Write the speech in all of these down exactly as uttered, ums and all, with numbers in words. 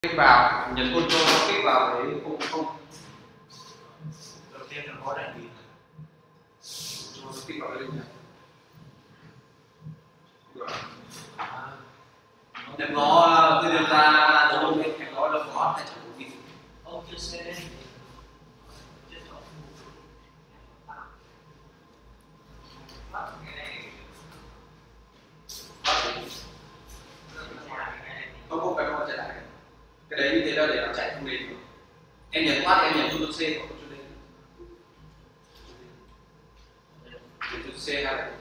Kích vào, nhấn control nó kích vào đấy không không. Đầu tiên là có đại gì? Nó kích vào đây nhỉ? Em có tôi đưa ra tôi luôn biết em có đâu có hay chẳng có gì. Ông chưa xe đấy. Không không phải không chạy lại. Cái đấy như thế là để nó chạy không đến. Em nhấn thoát em nhấn Ctrl C hoặc Ctrl D. Ctrl C hay là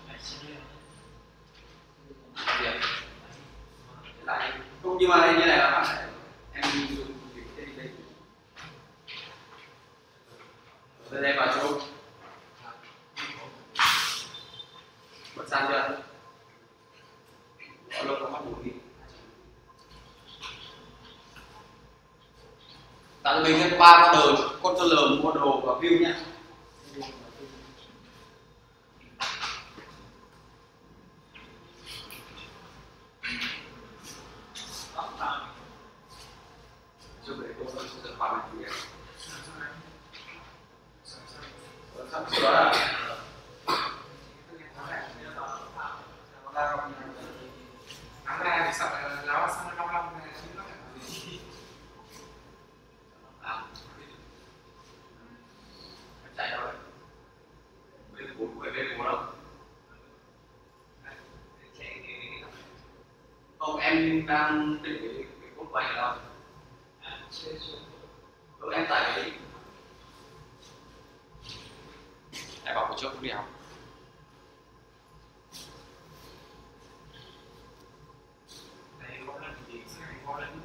lại không, nhưng mà như này là bạn phải em dùng cái gì đây rồi đây vào chỗ bật sang chưa có lâu có mắt buồn đi tạo cho mình thêm ba con đồ controller mua đồ và view nhé. Không, em đang định cái, cái cốt quay ở đâu? Ừ, em tải cái đi. Em bảo một chút cũng đi học. Đây có lần gì có lần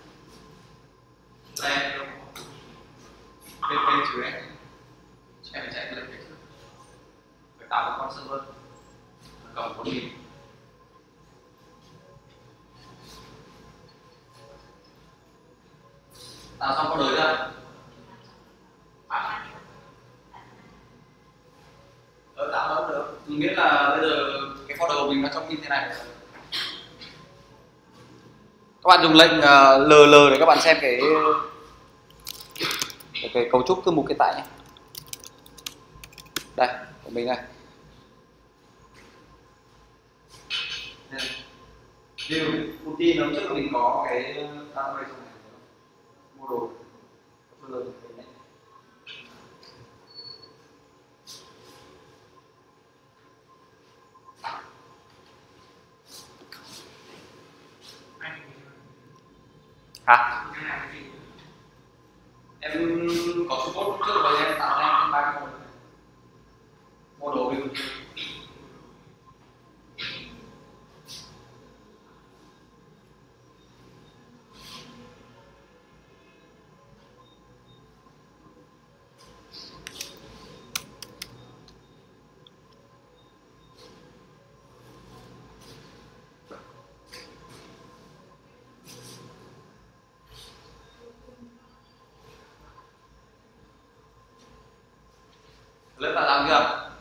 Đây, bên bên chữ em em phải chạy lên cái chữ phải tạo một con server cộng bốn nghìn. Tạo xong có đời chưa? Ờ, tạo đâu được. Nghĩa là bây giờ cái folder của mình nó trong như thế này. Các bạn dùng lệnh uh, L L để các bạn xem cái cái, cái cấu trúc thư mục hiện tại nhé. Đây, của mình này. Điều routine nó trước mình có cái database trong này. Mua đồ. Hả? Em có support trước rồi em tạo ra em ba cái mua đồ view. Lớp tạo xong chưa?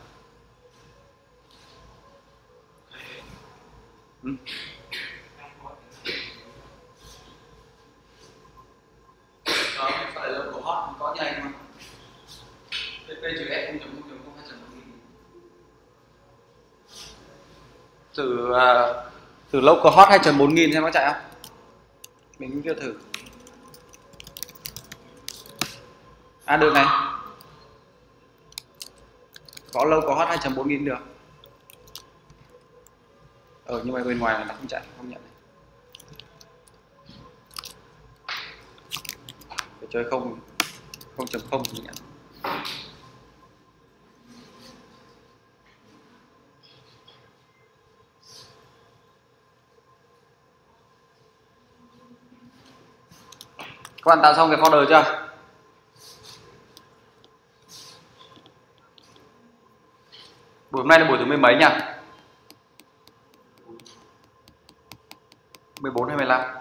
Ừ. Đó, phải là của hot có như này mà. pê pê chữ S không chấm không chấm không hai chấm một. Thử uh, thử local hot hai chấm bốn nghìn xem có chạy không? Mình cũng chưa thử. À được này. Có lâu có hot hai chấm bốn nghìn được. Ờ nhưng mà bên ngoài nó không chạy, không nhận. Phải chơi không không chấm không thì nhận. Các bạn tạo xong cái folder chưa? Buổi hôm nay là buổi thứ mười mấy nhỉ? mười bốn hay mười lăm?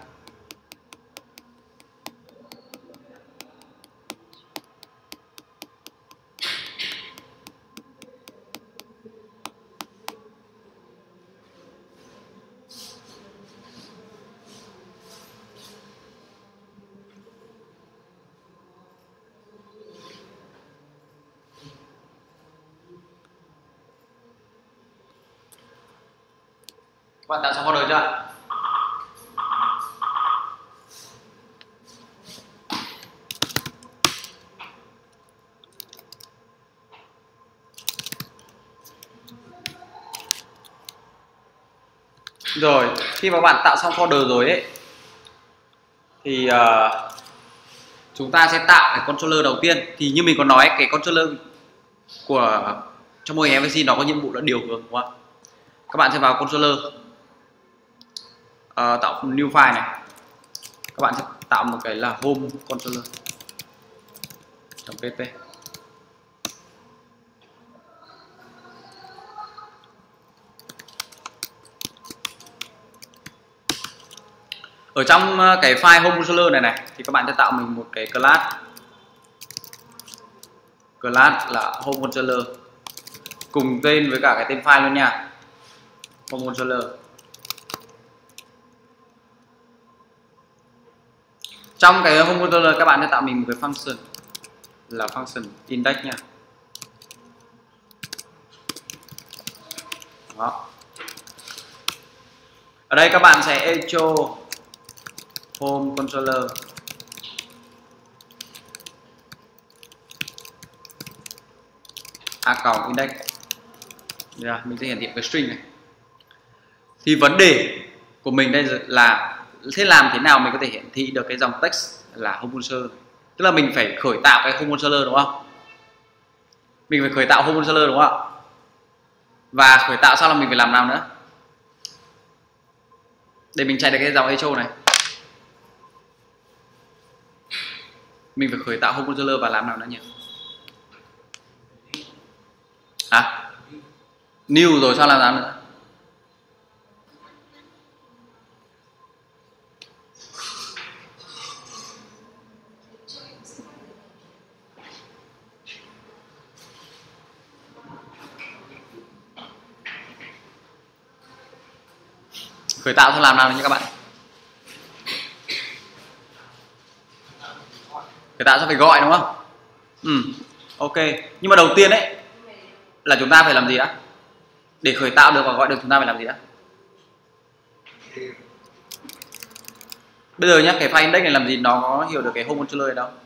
bạn tạo xong folder chưa? Rồi, khi mà bạn tạo xong folder rồi ấy thì uh, chúng ta sẽ tạo cái controller đầu tiên. Thì như mình có nói, cái controller của trong mô hình em vê xê nó có nhiệm vụ là điều hướng, đúng không? Các bạn sẽ vào controller, uh, tạo new file này, các bạn sẽ tạo một cái là home controller .pp. Ở trong cái file home controller này này thì các bạn sẽ tạo mình một cái class class là home controller cùng tên với cả cái tên file luôn nha, home controller. Trong cái home controller các bạn sẽ tạo mình một cái function là function index nha. Đó. Ở đây các bạn sẽ echo home controller a còng index. Yeah, mình sẽ hiển thị cái string này. Thì vấn đề của mình đây là thế làm thế nào mình có thể hiển thị được cái dòng text là home controller, tức là mình phải khởi tạo cái home controller, đúng không? Mình phải khởi tạo home controller, đúng không? Và khởi tạo sau là mình phải làm nào nữa để mình chạy được cái dòng echo này? Mình phải khởi tạo home controller và làm nào nữa nhỉ? À, new rồi sao làm nào nữa? Khởi tạo xong làm nào nhé các bạn? Khởi tạo sẽ phải gọi, đúng không? Ừ, ok. Nhưng mà đầu tiên ấy là chúng ta phải làm gì đã? Để khởi tạo được và gọi được chúng ta phải làm gì đã? Bây giờ nhá, cái file index này làm gì nó có hiểu được cái home controller này đâu?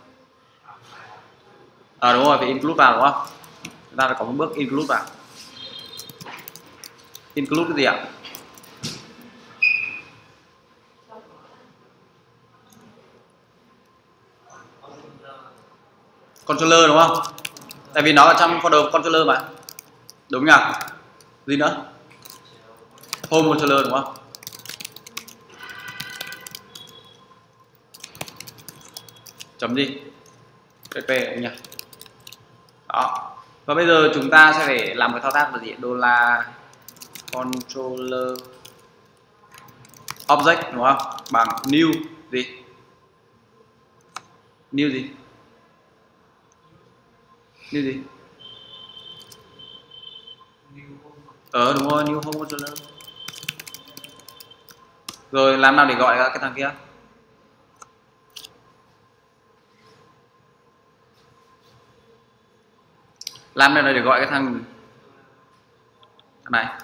À đúng rồi, phải include vào, đúng không? Chúng ta phải có một bước include vào. Include cái gì ạ? Controller, đúng không? Tại vì nó ở trong folder controller mà. Đúng nhỉ? Gì nữa? Home controller, đúng không? Chấm gì? pp, đúng nhỉ? Đó. Và bây giờ chúng ta sẽ phải làm cái thao tác là gì? Đô la controller object, đúng không? Bằng new gì? New gì? New gì? Ờ đúng rồi, new home controller. Rồi làm nào để gọi cái thằng kia? Làm nào để gọi cái thằng này?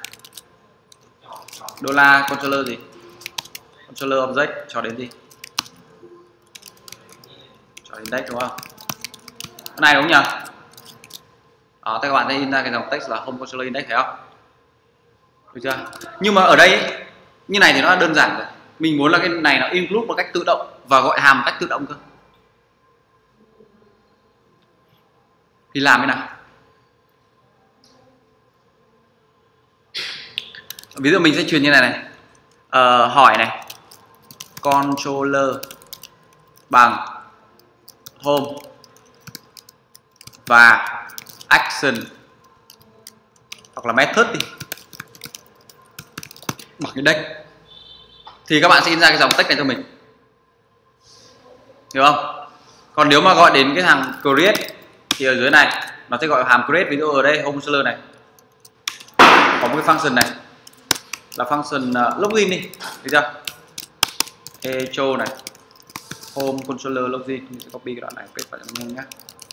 Đô la controller gì? Controller object cho đến gì? Cho đến index, đúng không? Cái này đúng nhỉ? Đó, các bạn sẽ in ra cái dòng text là home controller index, thấy không? Được chưa? Nhưng mà ở đây ấy, như này thì nó đơn giản rồi. Mình muốn là cái này nó include một cách tự động và gọi hàm một cách tự động cơ. Thì làm thế nào? Ví dụ mình sẽ truyền như này này. Ờ, hỏi này. Controller bằng home và action hoặc là method đi bằng index, thì các bạn sẽ in ra cái dòng text này cho mình, hiểu không? Còn nếu mà gọi đến cái thằng create thì ở dưới này nó sẽ gọi hàm create. Ví dụ ở đây home controller này có một cái function này là function uh, login đi, được chưa? Echo này home controller login, mình sẽ copy cái đoạn này paste vào cho nhanh nhé.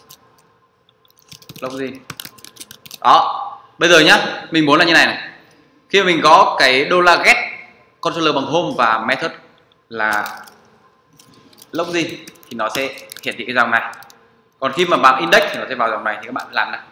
Login. Đó. Bây giờ nhá, mình muốn là như này này. Khi mà mình có cái $get controller bằng home và method là login thì nó sẽ hiển thị cái dòng này. Còn khi mà bằng index thì nó sẽ vào dòng này, thì các bạn làm này.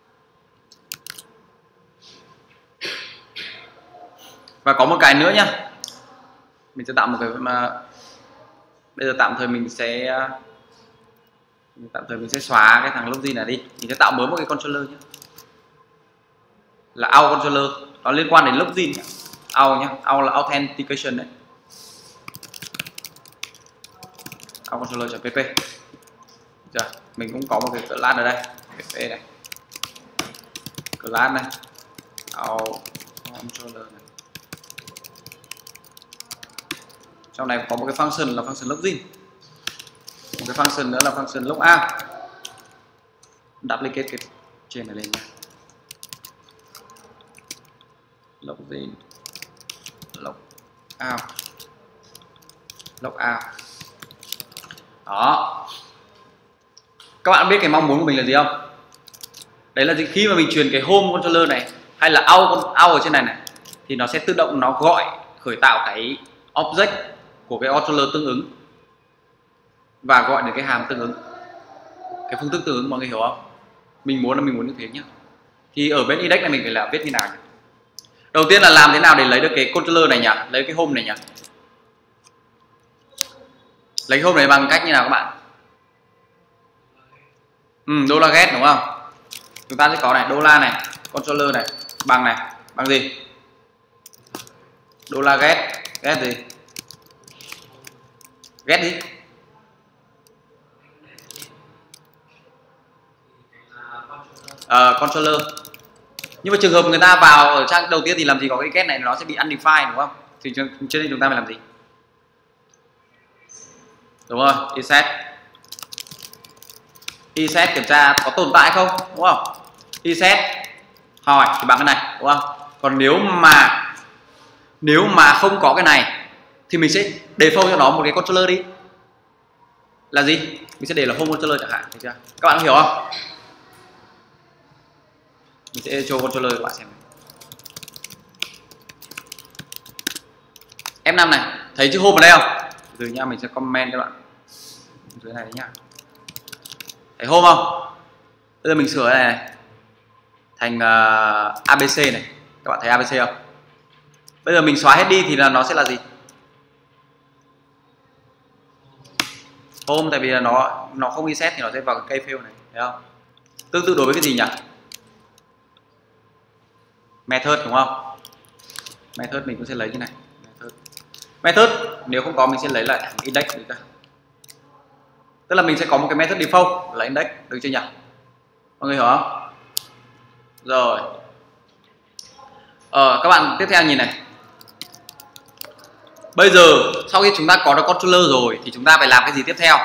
Và có một cái nữa nhá, mình sẽ tạo một cái mà bây giờ tạm thời mình sẽ tạm thời mình sẽ xóa cái thằng login này đi, mình sẽ tạo mới một cái controller nhé, là out controller, nó liên quan đến login nhé. Out nhé, out là authentication đấy, out controller.pp. Giờ mình cũng có một cái class ở đây, pp này, class này, out controller này. Trong này có một cái function là function login, một cái function nữa là function logout. Duplicate cái trên này lên nha, login, logout, logout. Đó, các bạn biết cái mong muốn của mình là gì không? Đấy là gì? Khi mà mình truyền cái home controller này hay là out out ở trên này này thì nó sẽ tự động nó gọi khởi tạo cái object của cái controller tương ứng và gọi được cái hàm tương ứng, cái phương thức tương ứng, mọi người hiểu không? Mình muốn là mình muốn như thế nhá. Thì ở bên index này mình phải là viết như nào nhỉ? Đầu tiên là làm thế nào để lấy được cái controller này nhỉ? Lấy cái home này nhỉ? Lấy home này bằng cách như nào các bạn? Ừ, đô la get đúng không? Chúng ta sẽ có này, đô la này, controller này, bằng này, bằng gì? Đô la get, get gì? Get đi. Uh, controller. Nhưng mà trường hợp người ta vào ở trang đầu tiên thì làm gì có cái get này, nó sẽ bị undefined đúng không? Thì cho nên chúng ta phải làm gì? Đúng rồi, reset. Reset kiểm tra có tồn tại không, đúng không? Reset hỏi thì bằng cái này, đúng không? Còn nếu mà nếu mà không có cái này thì mình sẽ default cho nó một cái controller đi. Là gì? Mình sẽ để là home controller chẳng hạn, được chưa? Các bạn hiểu không? Mình sẽ cho controller các bạn xem. F năm này, thấy chữ home ở đây không? Từ nha, mình sẽ comment các bạn dưới này đấy nhá. Thấy home không? Bây giờ mình sửa này, này thành uh, a bê xê này. Các bạn thấy a bê xê không? Bây giờ mình xóa hết đi thì là nó sẽ là gì? Home, tại vì là nó nó không reset thì nó sẽ vào cái cây field này, thấy không? Tương tự đối với cái gì nhỉ? Method đúng không? Method mình cũng sẽ lấy như này. Method, method nếu không có mình sẽ lấy lại thằng index được chưa? Tức là mình sẽ có một cái method default là index, được chưa nhỉ? Mọi người hiểu không? Rồi. Ờ, các bạn tiếp theo nhìn này. Bây giờ sau khi chúng ta có được controller rồi thì chúng ta phải làm cái gì tiếp theo?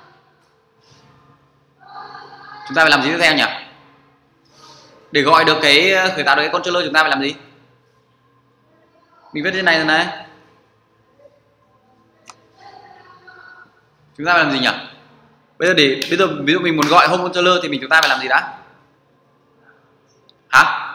Chúng ta phải làm gì tiếp theo nhỉ? Để gọi được cái khởi tạo được cái controller chúng ta phải làm gì? Mình viết trên này rồi này. Chúng ta phải làm gì nhỉ? Bây giờ để bây giờ ví dụ mình muốn gọi home controller thì mình chúng ta phải làm gì đã? Hả?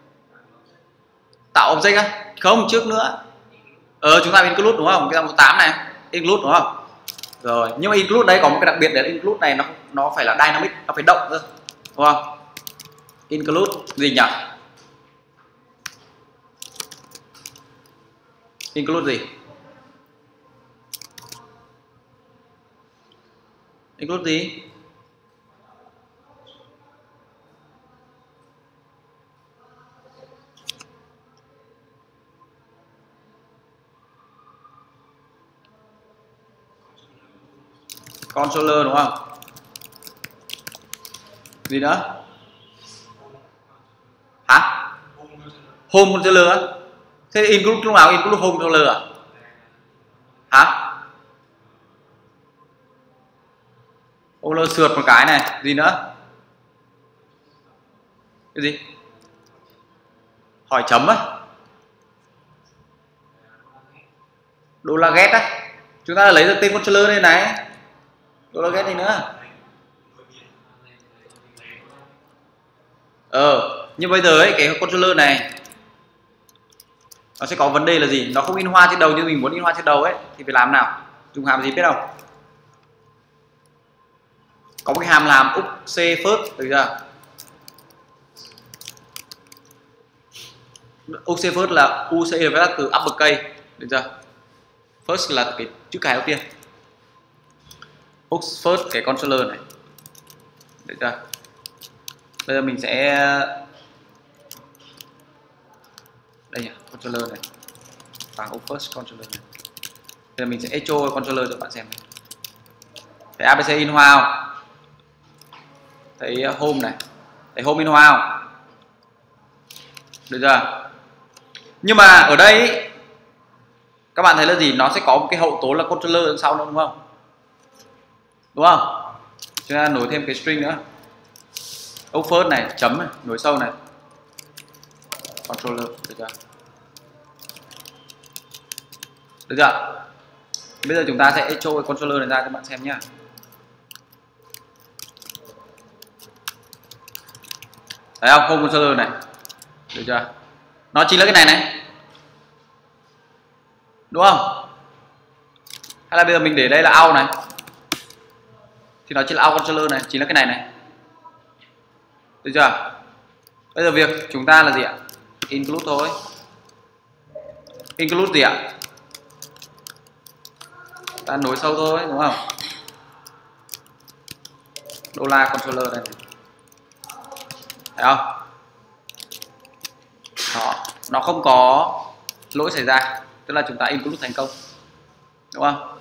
Tạo object á? Không, trước nữa. Ờ chúng ta include đúng không? Cái dòng tám này, include đúng không? Rồi, nhưng mà include đấy có một cái đặc biệt đấy là include này nó nó phải là dynamic, nó phải động cơ. Đúng không? Include gì nhỉ? Include gì? Include gì? Controller đúng không? Gì nữa? Hả? Home controller á? Thế include lúc nào include home controller à? Hả? Controller sượt một cái này, gì nữa? Cái gì? Hỏi chấm á? Đô la get á? Chúng ta lấy được tên controller đây này. Đô la get gì nữa? Ờ, nhưng bây giờ ấy cái controller này nó sẽ có vấn đề là gì, nó không in hoa trên đầu như mình muốn in hoa trên đầu ấy, thì phải làm nào, dùng hàm gì biết không? Có một cái hàm làm úc c first, được chưa? úc c first là u c viết tắt từ uppercase, được chưa? First là cái chữ cái đầu tiên, úc first cái controller này, được chưa? Bây giờ mình sẽ đây nhỉ, controller này, bằng úc first controller này. Bây giờ mình sẽ echo controller cho bạn xem này. Thấy a bê xê in hoa không? Thấy home này, thấy home in hoa không? Được chưa? Nhưng mà ở đây ý, các bạn thấy là gì, nó sẽ có một cái hậu tố là controller đằng sau nữa, đúng không? Đúng không? Chúng ta nối thêm cái string nữa, úc first này, chấm này, nối sâu này, controller, được chưa? Được chưa? Bây giờ chúng ta sẽ echo cái controller này ra cho bạn xem nhá. Thấy không? Home controller này, được chưa? Nó chính là cái này này, đúng không? Hay là bây giờ mình để đây là out này, thì nó chính là out controller này, chính là cái này này, được chưa? Bây giờ việc chúng ta là gì ạ? Include thôi. Include gì ạ? Ta nối sâu thôi, đúng không? Đô la controller này, thấy không? Đó, nó không có lỗi xảy ra, tức là chúng ta include thành công, đúng không?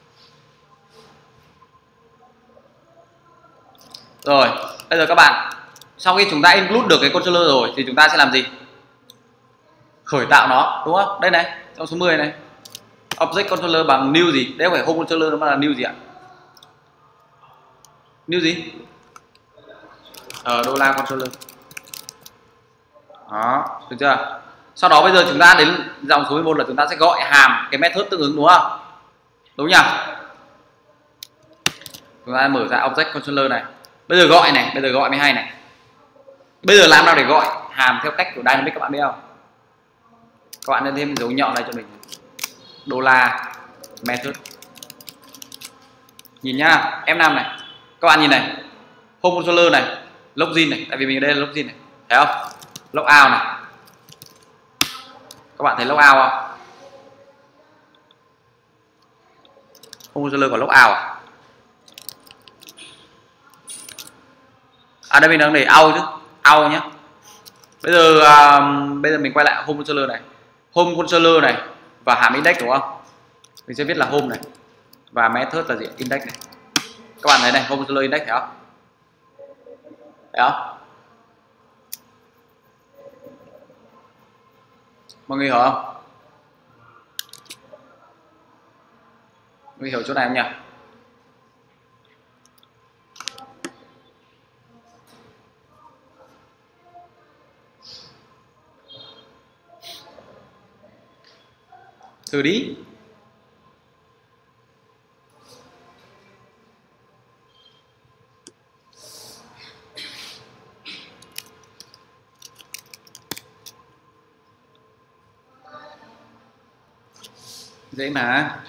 Rồi, bây giờ các bạn, sau khi chúng ta include được cái controller rồi thì chúng ta sẽ làm gì? Khởi tạo nó, đúng không? Đây này, trong số mười này, object controller bằng new gì? Đấy không phải home controller mà là new gì ạ? New gì? Ở đô la controller. Đó, được chưa? Sau đó bây giờ chúng ta đến dòng số mười một là chúng ta sẽ gọi hàm cái method tương ứng, đúng không? Đúng nhỉ? Chúng ta mở ra object controller này. Bây giờ gọi này, bây giờ gọi mới hay này. Bây giờ làm nào để gọi hàm theo cách của Dynamics các bạn biết không? Các bạn nên thêm dấu nhọn này cho mình. Đô la method. Nhìn nhá, F năm này. Các bạn nhìn này. Home controller này, login này, tại vì mình ở đây là login này. Thấy không? Logout này. Các bạn thấy logout không? Home controller có logout à? À đây mình đang để out chứ, out nhé. Bây giờ um, bây giờ mình quay lại home controller này, home controller này và hàm index, đúng không? Mình sẽ viết là home này và method là gì? Index này. Các bạn thấy này, home controller index, thấy không? Thấy không? Mọi người hiểu không? Mọi người hiểu chỗ này không nhỉ? Thử đi. Dễ mà.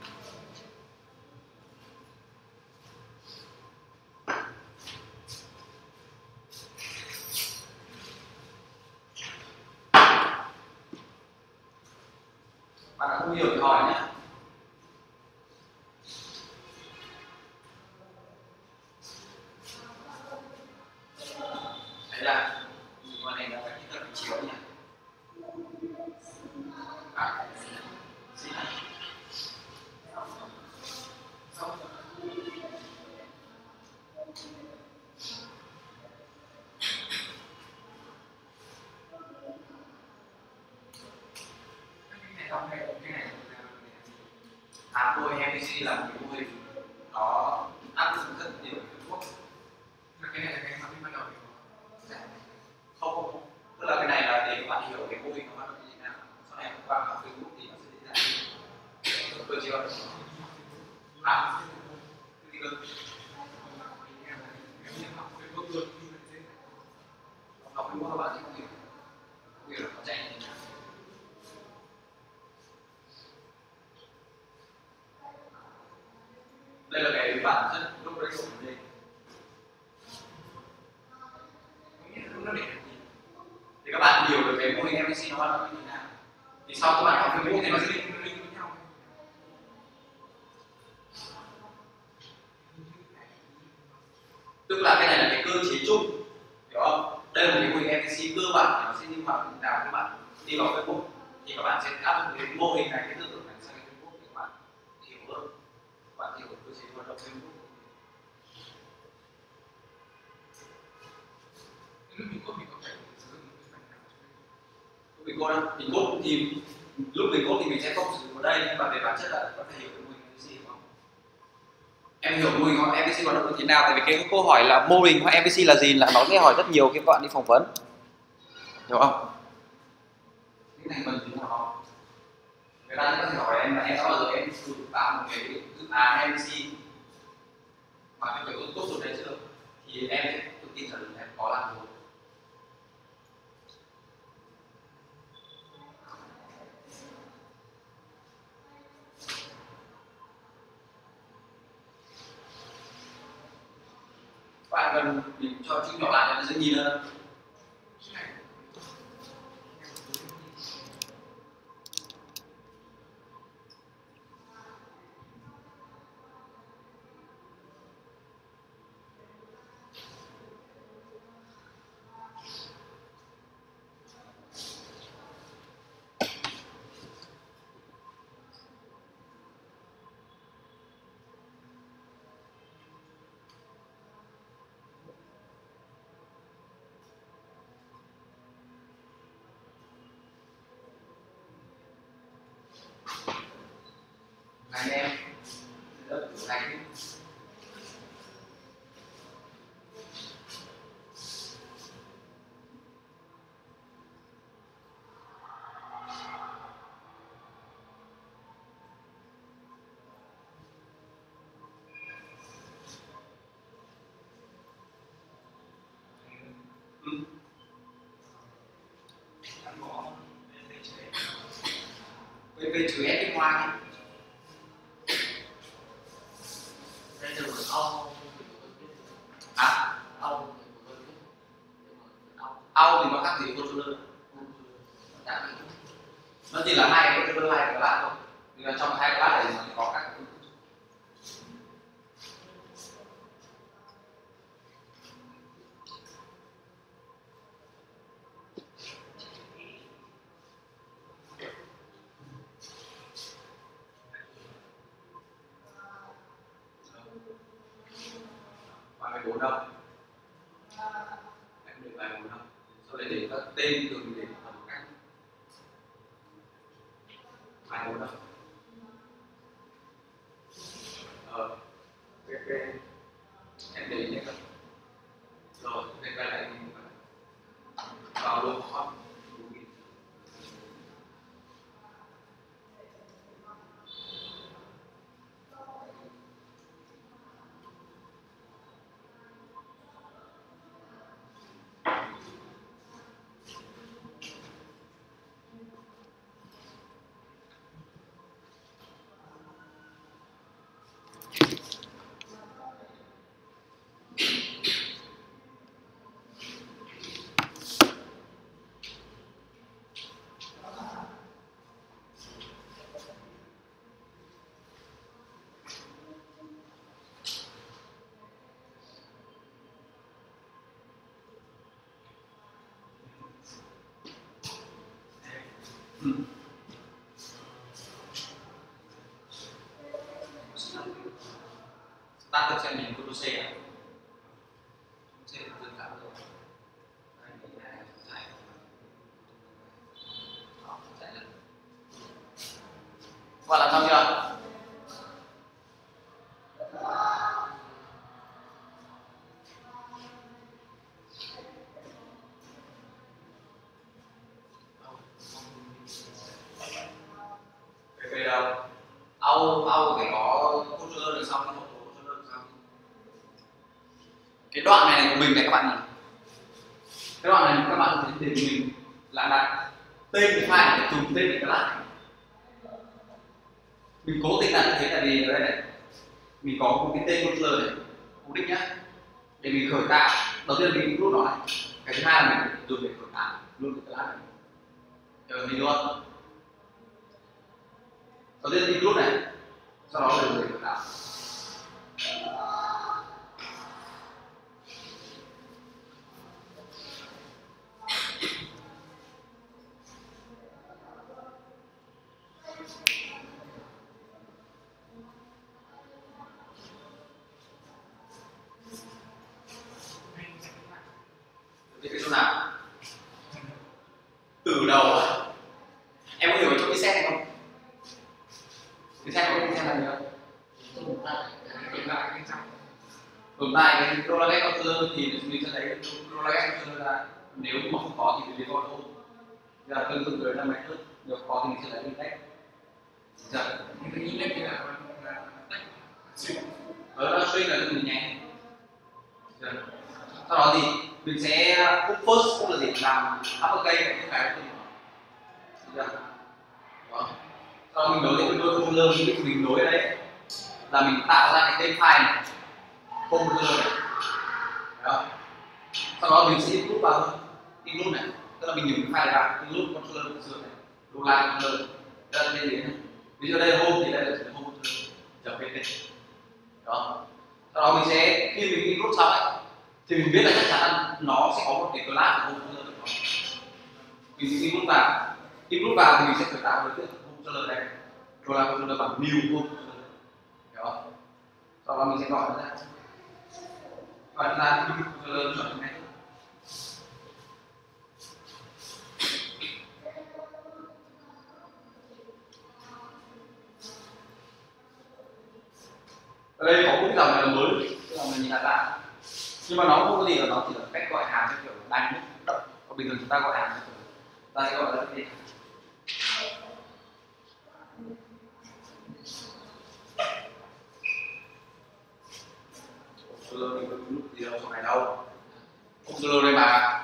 Bạn đã không hiểu thì hỏi nhé. Đấy là con này là phải kỹ thuật chiếu nhỉ. À, à, mô hình em pê xê là một cái mô hình có áp dụng rất nhiều thuốc. Cái này là cái mà bắt đầu không, không, không, tức là cái này là để các bạn hiểu cái mô hình nó hoạt động như thế nào. Sau này các bạn vào Facebook thì nó sẽ dễ dàng. Được chưa? À, cái gì cơ? Học Facebook các bạn sẽ không hiểu, không hiểu là nó chạy như thế nào. bản chất lúc đấy của mình thì các bạn hiểu được cái mô hình em vê xê nó hoạt động như thế nào. Thì sau các bạn học Facebook thì nó sẽ link link với nhau. Tức là cái này là cái cơ chế chung, hiểu không? Đây là một cái mô hình em vê xê cơ bản, nó sẽ như hoạt động nào các bạn đi vào Facebook thì các bạn sẽ áp dụng cái mô hình này, cái tư tưởng này sang cái Facebook để các bạn hiểu hơn, các bạn hiểu cơ chế hoạt động Facebook. Lúc mình code mình có phải sử dụng cái phần nào? Lúc mình code á, mình code thì lúc mình code thì mình sẽ không sử dụng ở đây, nhưng mà về bản chất là có thể hiểu được mô hình em vê xê không? Em hiểu mô hình em vê xê hoạt động như thế nào? Tại vì cái câu hỏi là mô hình em vê xê là gì là nó sẽ hỏi rất nhiều khi các bạn đi phỏng vấn, hiểu không? Cái này cần gì nào không? Người ta sẽ có thể hỏi em là em đã bao giờ em sử dụng tạo một cái dự án em vê xê mà cái kiểu tốt rồi đấy chưa? Thì em sẽ tự tin trả lời em có làm rồi. Bạn cần mình cho chữ nhỏ lại cho nó dễ nhìn hơn. Anh em lớp của anh về về chữ S bên ngoài nhé. Hả? Au thì nó khác gì controller? Nó chỉ là hai cái controller, hai cái class thôi. Nhưng mà trong hai class này nó có các cái ba mươi bốn đâu? Em được ba mươi bốn đâu? Sau đấy để các tên thường để ở một cách ba mươi bốn đâu? Ờ, cái cái em để nhé. Rồi, cái cái này vào luôn không? Ừ. Ta tự xem mình có C à? C là tương cảm rồi. Các bạn làm xong chưa? Về đâu? Au au phải có controller được xong, một số controller được xong. Cái đoạn này, này của mình này các bạn nhìn. Cái đoạn này các bạn thấy để mình là đặt tên cái file để trùng tên cái class này. Mình cố tình đặt như thế là vì ở đây này mình có một cái tên controller này cố định nhá, để mình khởi tạo. Đầu tiên mình include nó này, cái thứ hai là mình dùng để khởi tạo luôn cái class này, chờ mình luôn. Đầu tiên include này, sau đó là dùng để khởi tạo. Cái chỗ nào từ đầu em có hiểu trong cái set này không? Cái set này có cái set này không? Tồn tại cái trong tồn tại cái Rollex controller thì mình sẽ lấy Rollex controller ra. Nếu mà không có thì mình lấy auto. Bây giờ tương tự với năm máy trước, nếu có thì mình sẽ lấy index. Giờ cái index thì là swing. Ở đó swing là mình nhé. Sau đó thì mình sẽ put first, put là gì? Làm uppercase cái cái của mình. Đó. Sau đó mình nối với đôi controller mình nối ở đây là mình tạo ra cái tên file này, controller này. Đó. Sau đó mình sẽ include vào thôi, include này, tức là mình nhấn cái file này vào, include controller controller này, dollar controller, đây là tên gì này. Ví dụ đây là home thì đây là home controller, chấm pt. Đó. Sau đó mình sẽ khi mình include xong ấy, thì mình biết là chắc chắn nó sẽ có một cái class của controller của nó. Mình sẽ include vào, include vào thì mình sẽ khởi tạo đối tượng controller này, rồi là controller bằng new controller. Đó. Sau đó mình sẽ gọi nó ra, gọi nó ra new controller chuẩn này. Ở đây có một cái dòng này là mới, cái dòng này nhìn là lạ. Nhưng mà nó không có gì, là nó chỉ là cách gọi hàm theo kiểu dynamic động. Còn bình thường chúng ta gọi hàm theo kiểu ta sẽ gọi là cái gì? Controller mình có nút gì đâu trong này đâu. Controller đây mà.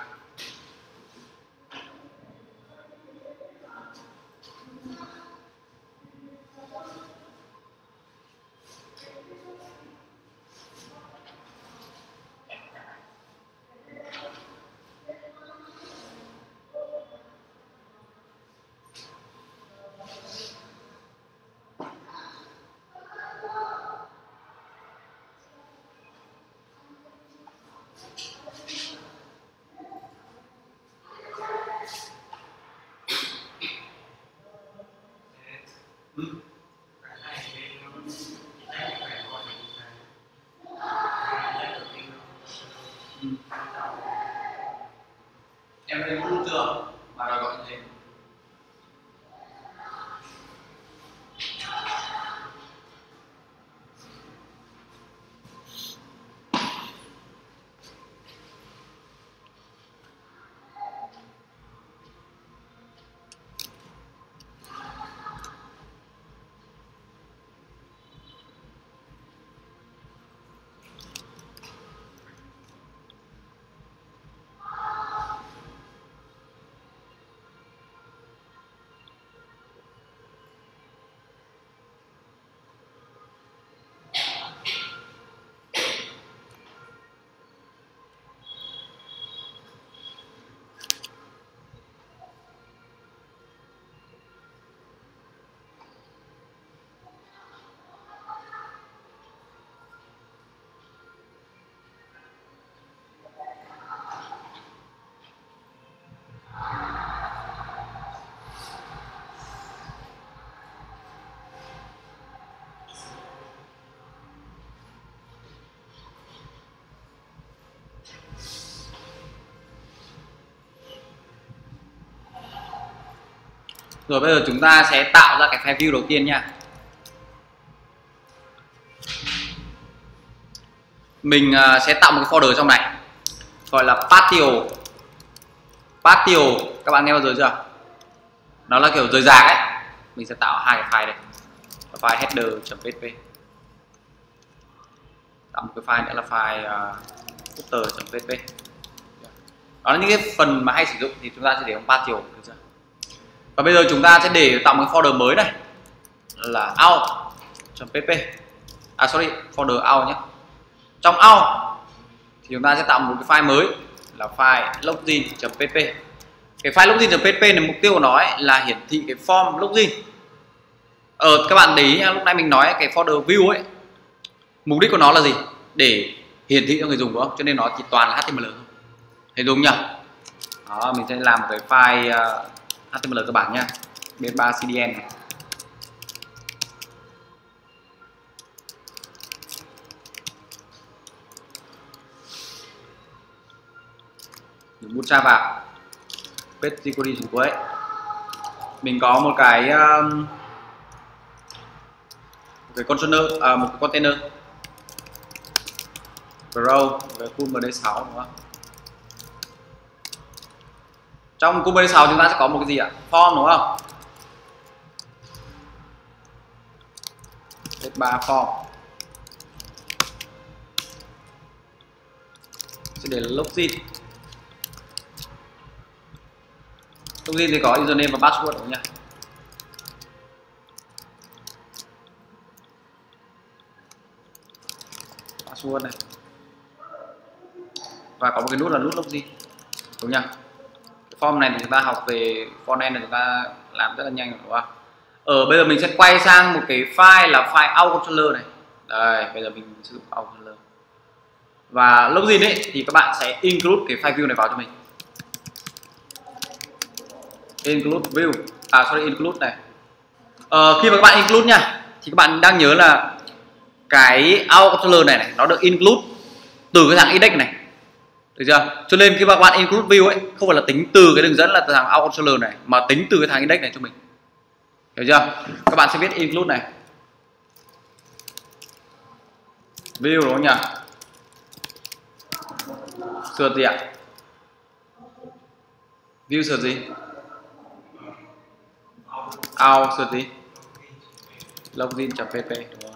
Ừ. Ừ. Em thấy cũng chưa mà đòi gọi như thế. Rồi bây giờ chúng ta sẽ tạo ra cái file view đầu tiên nha. Mình sẽ tạo một cái folder trong này gọi là patio. Patio các bạn nghe bao giờ chưa? Nó là kiểu rời rạc ấy. Mình sẽ tạo hai cái file đây, file header.php, tạo một cái file nữa là file uh, footer.php. Đó là những cái phần mà hay sử dụng thì chúng ta sẽ để trong patio. Và bây giờ chúng ta sẽ để tạo một folder mới này là out.pp. à sorry folder out nhé. Trong out thì chúng ta sẽ tạo một cái file mới là file login.php. Cái file login.php này mục tiêu của nó ấy là hiển thị cái form login. Ờ, các bạn để ý nhá, lúc nãy mình nói cái folder view ấy, mục đích của nó là gì? Để hiển thị cho người dùng, đúng không? Cho nên nó chỉ toàn là hát tê em lờ thôi. Thấy đúng nhỉ? Đó, mình sẽ làm một cái file uh, hát tê em lờ cơ bản nhá. bên ba xê đê en này. Mình bootstrap vào, paste jQuery xuống cuối. Mình có một cái um, một cái container, à, một cái container Grow với Cool em đê sáu, đúng không? Trong Cool em đê sáu chúng ta sẽ có một cái gì ạ? Form, đúng không? Page ba form sẽ để login. Login thì có username và password, đúng không nhỉ? Password này, và có một cái nút là nút login, đúng nhỉ? Cái form này thì chúng ta học về frontend này chúng ta làm rất là nhanh, đúng không? Ở bây giờ mình sẽ quay sang một cái file là file out controller này. Đây, bây giờ mình sử dụng out controller. Và login ấy thì các bạn sẽ include cái file view này vào cho mình. Include view, à sorry include này. Ờ, khi mà các bạn include nha, thì các bạn đang nhớ là cái out controller này, này nó được include từ cái thằng index này, được chưa? Cho nên khi mà các bạn include view ấy không phải là tính từ cái đường dẫn là từ thằng out controller này, mà tính từ cái thằng index này cho mình, hiểu chưa? Các bạn sẽ viết include này view, đúng không nhỉ? Sượt gì ạ? View sượt gì? Out sượt gì? Login.php, đúng rồi.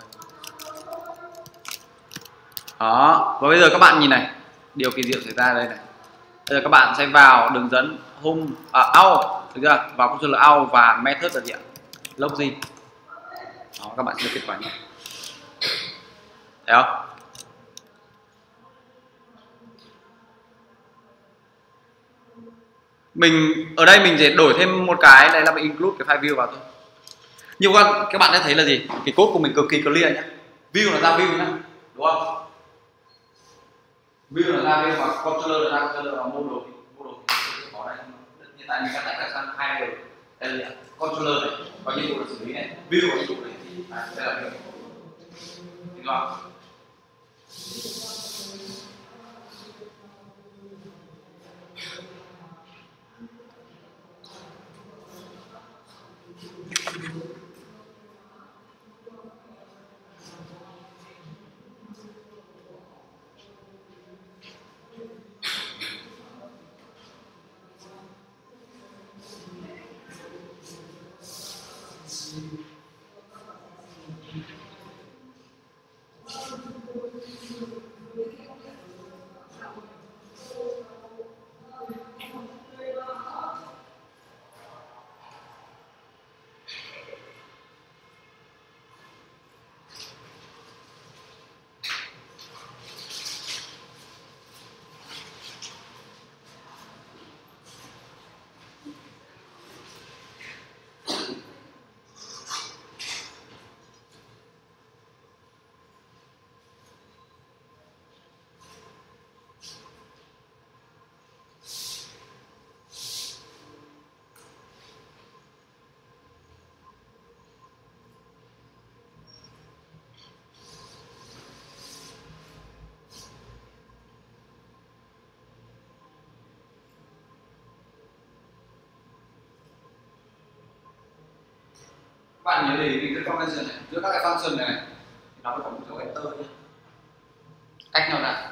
Đó, và bây giờ các bạn nhìn này, điều kỳ diệu xảy ra đây này. Bây giờ các bạn sẽ vào đường dẫn home, à, out, được chưa? Vào controller out và method là gì ạ? Login. Đó, các bạn sẽ được kết quả nhé. Thấy không? Mình ở đây mình sẽ đổi thêm một cái này là mình include cái file view vào thôi. Nhưng mà các bạn đã thấy là gì? Cái code của mình cực kỳ clear nhé. View là ra view nhá, đúng không? View là ra view và controller là ra controller và model model thì có đây. Hiện tại mình sẽ tách ra sang hai người. Đây là controller này có nhiệm vụ là xử lý này, view có nhiệm vụ này thì à, đây là view. Đúng không? Các bạn nhớ để ý cái convention này, giữa các cái function này, này thì nó phải có một dấu enter nhé, cách nhau ra.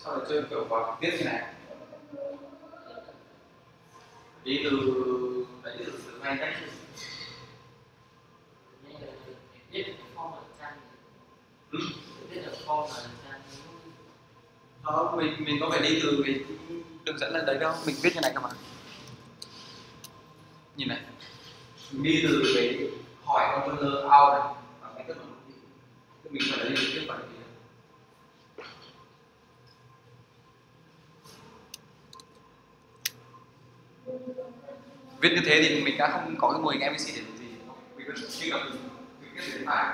sau này chơi kiểu vào viết như này, đi từ đấy từ từ ngay cách viết được form là trang ừ. viết được form là trang Không, mình mình có phải đi từ cái đường dẫn lên đấy đâu, mình viết như này cơ mà. Nhìn này, mình đi từ cái hỏi controller out này và cái tức là mình phải lấy tiếp vào cái viết như thế thì mình đã không có cái mô hình em vê xê để làm gì, mình cứ truy cập trực tiếp đến file.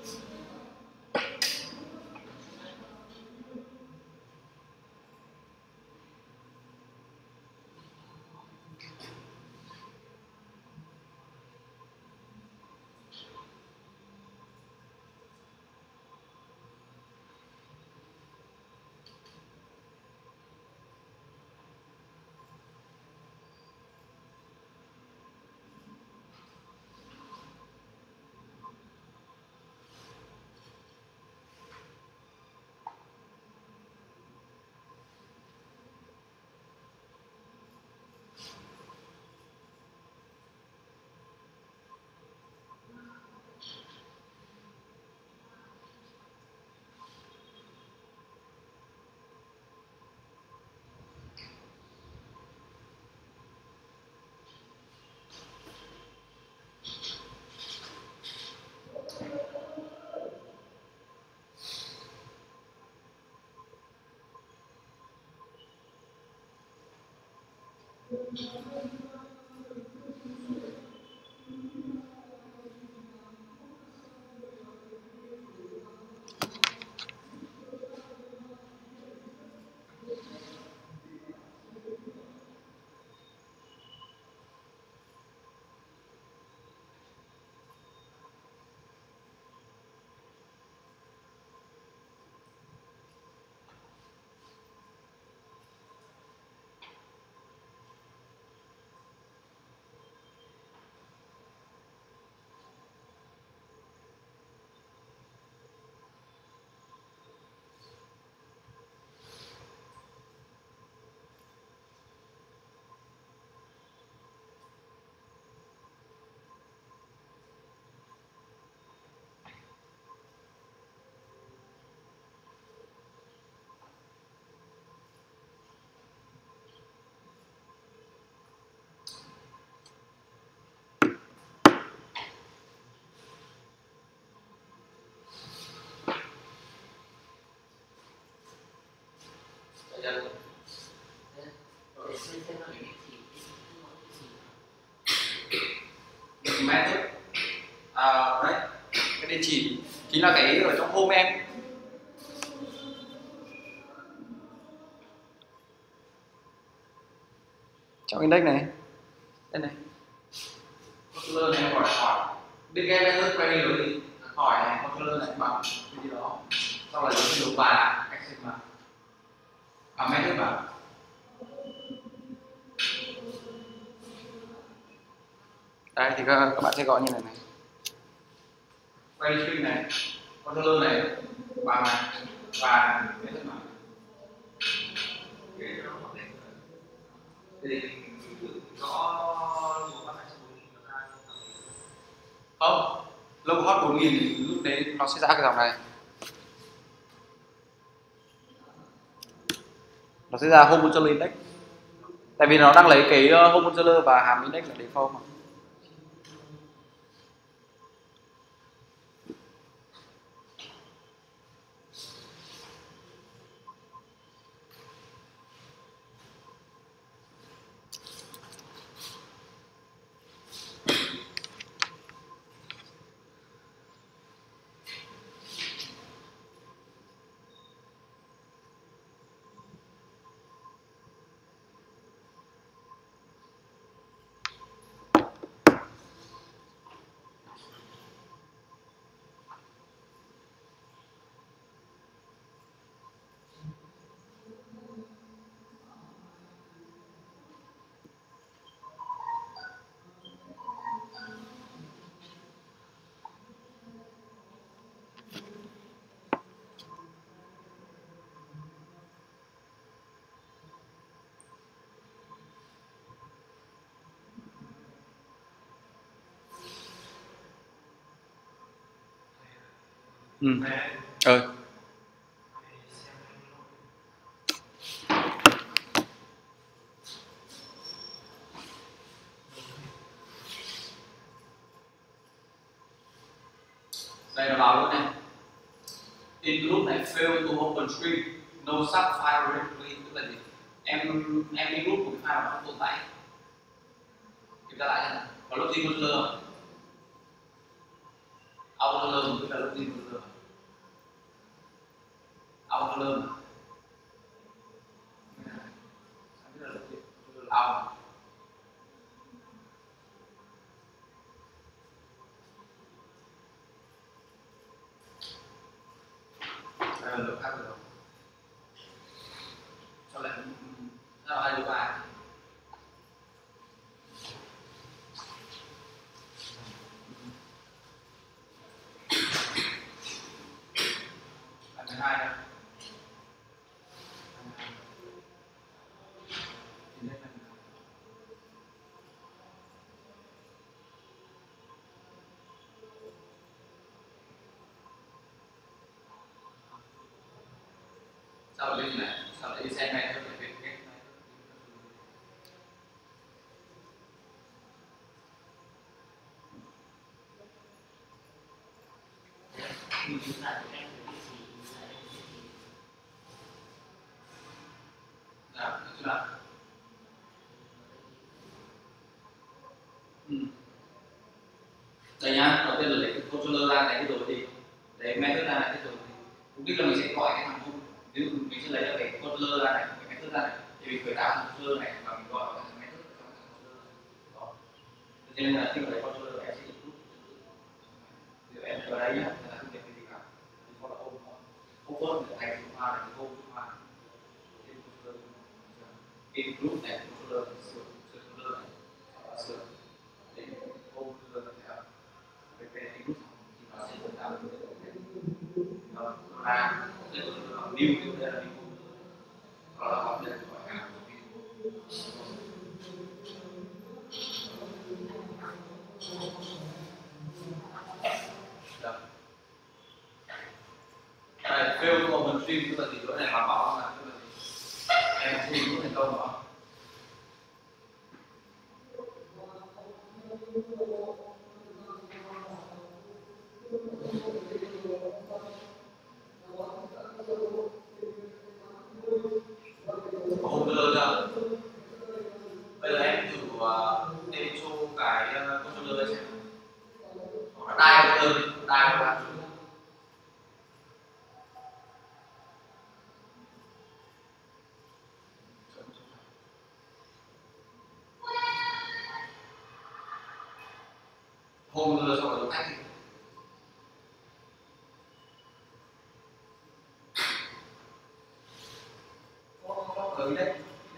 Method à, đấy cái địa chỉ chính là cái ở trong home em. Trong index này đây này controller này hỏi hỏi biết game method query rồi thì hỏi này controller này bằng cái gì đó, sau là giới thiệu và action mà à method mà đây thì các, các bạn sẽ gọi như này này query string này controller này bằng này và method mà không localhost bốn nghìn thì lúc đấy nó sẽ ra cái dòng này, nó sẽ ra home controller index, tại vì nó đang lấy cái home controller và hàm index là default mà. Ừ. Ờ. Đây là vào luôn này. In group này fail to open screen, no sub file directory, tức là gì? Em em in group của cái file nó không tồn tại. Kiểm tra lại nha. Có login controller không? Auto controller tức là login controller. Auto controller. Tức là login controller auto. Đây là lượng khác rồi. Sao lại sao hai đứa bài? hai đây. Sao lại lên này? Sao lại đi xem này thôi để cái à, chưa nào? Ừ. Đây nhá, đầu tiên là lấy cái controller ra này cái rồi thì lấy method ra này cái rồi thì mục đích là mình sẽ gọi cái thằng home. Ví dụ mình sẽ lấy được cái controller ra này, cái method ra này thì mình khởi tạo thằng controller này và mình gọi cái method trong thằng controller. Đó. Cho nên là khi mà lấy controller em sẽ include ví dụ em ở đây nhá, là không nhập cái gì cả, mình gọi là home thôi. Không tốt để thành Trung Hoa này thì home Trung Hoa. Include này controller sửa sửa controller này hoặc là sửa để home controller này về cái include thì nó sẽ khởi tạo được cái nó ra sẽ có trường hợp new như đây là new hoặc là họ nhận gọi hàng của đây fail to open stream tức là gì chỗ này bảo bảo là tức là gì em sẽ hình thành công đó. Có controller chưa? Bây giờ em thử uh, em show cái uh, controller xem. Nó đai controller đi, đai một làm chủ. Home controller xong rồi dùng tách. Tới đấy,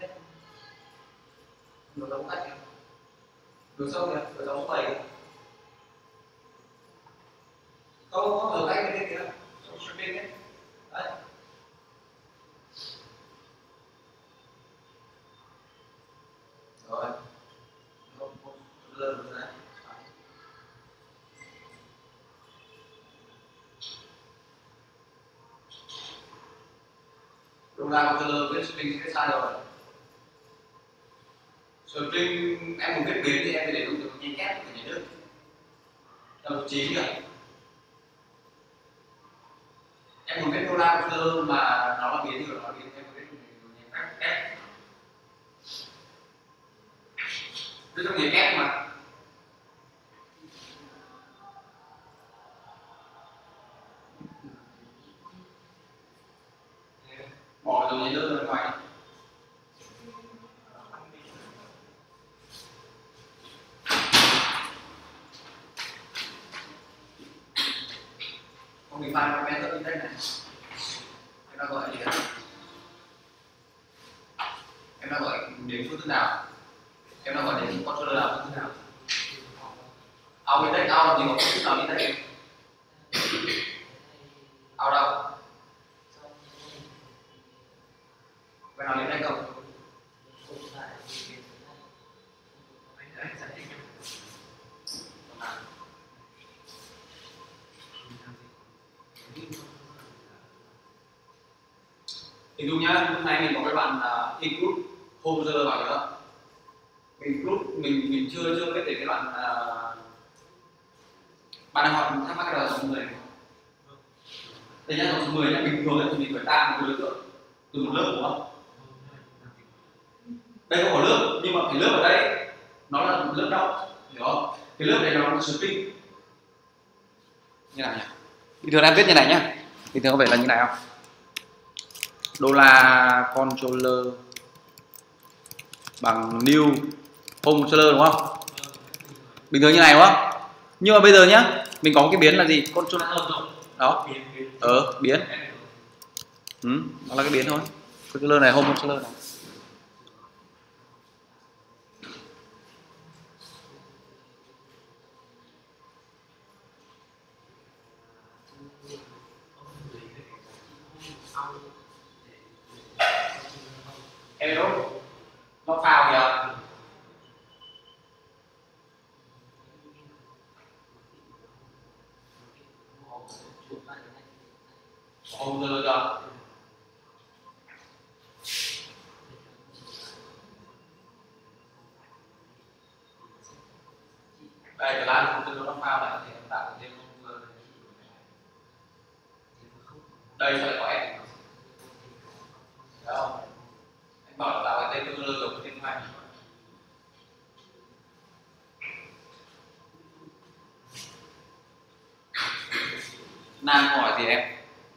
nó đóng tách kìa, đường sông kìa, đường sông bảy kìa, không có đường tách bên kia kìa, sông streaming đấy, đấy, rồi, không không lơ rồi đấy, lúc nào có lơ với streaming sẽ sai rồi. String em muốn viết biến thì em phải để dụng từ nhánh kép của nhà nước tầm chín kìa. Em muốn viết đô la controller mà nó là biến thì nó là biến em viết nhánh kép viết trong nhánh kép mà bỏ dòng nhánh nước ra ngoài. Mình phai cái method index này em đã gọi gì đấy em đã gọi đến phương thức nào em đã gọi đến controller nào phương thức nào out index out làm gì có phương thức nào index out đâu vậy nào index không Hình dung nhá, lúc này mình có cái đoạn uh, include home user vào nữa, mình include mình mình chưa chưa biết đến cái đoạn uh, bạn đang hỏi thắc mắc cái đoạn số mười này. Đây nhá, đoạn số mười là bình thường thì mình phải tạo một đối tượng từ một lớp đúng không? Đây không có lớp nhưng mà cái lớp ở đây nó là lớp đâu, hiểu không? Cái lớp này nó là string như nào nhỉ? Bình thường em viết như này nhá, bình thường có vẻ là như này không? Đô la controller bằng new home controller đúng không? Bình thường như này đúng không? Nhưng mà bây giờ nhá, mình có một cái biến là gì? Controller đó, ờ biến, ừ, nó là cái biến thôi. Controller này home controller này. Em đâu? Nó phao kìa. Không giờ chưa? Đây cái lá không tương nó phao lại thì em tạo thêm không giờ. Đây sẽ có em. Đấy không? Anh bảo là tạo cái tên tương lơ rồi thêm hai. Nam hỏi gì em?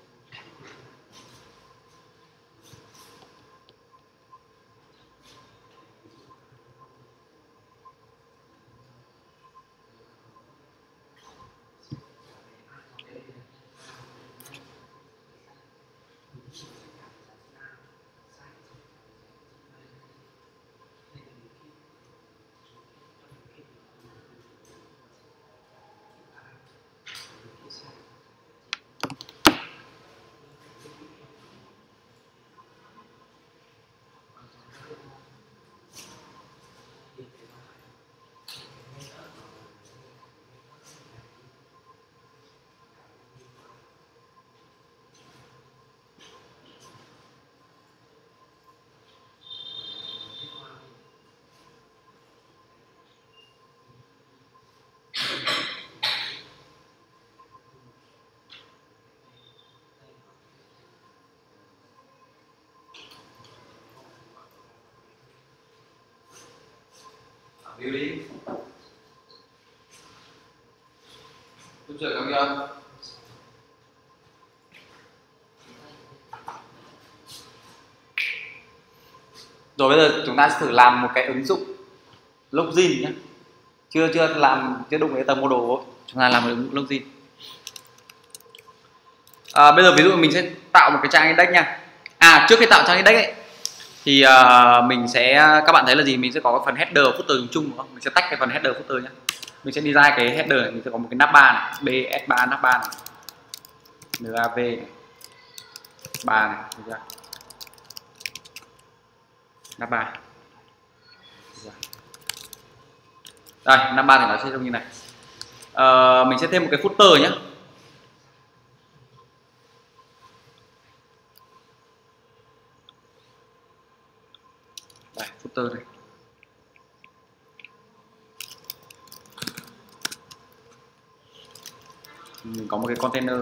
Điều đi. Tôi chờ các bạn. Rồi bây giờ chúng ta sẽ thử làm một cái ứng dụng login nhé. Chưa chưa làm chưa đụng đến tầng model, chúng ta làm một ứng dụng login. À, bây giờ ví dụ mình sẽ tạo một cái trang index nha. À trước khi tạo trang index ấy, thì uh, mình sẽ các bạn thấy là gì, mình sẽ có cái phần header footer dùng chung đúng không? Mình sẽ tách cái phần header footer nhé. Mình sẽ đi ra cái header này, mình sẽ có một cái navbar này, B S ba navbar này, nav này, ba này, được chưa? Navbar. Đây, navbar thì nó sẽ trông như này. Uh, mình sẽ thêm một cái footer nhé. Đây, footer này. Mình có một cái container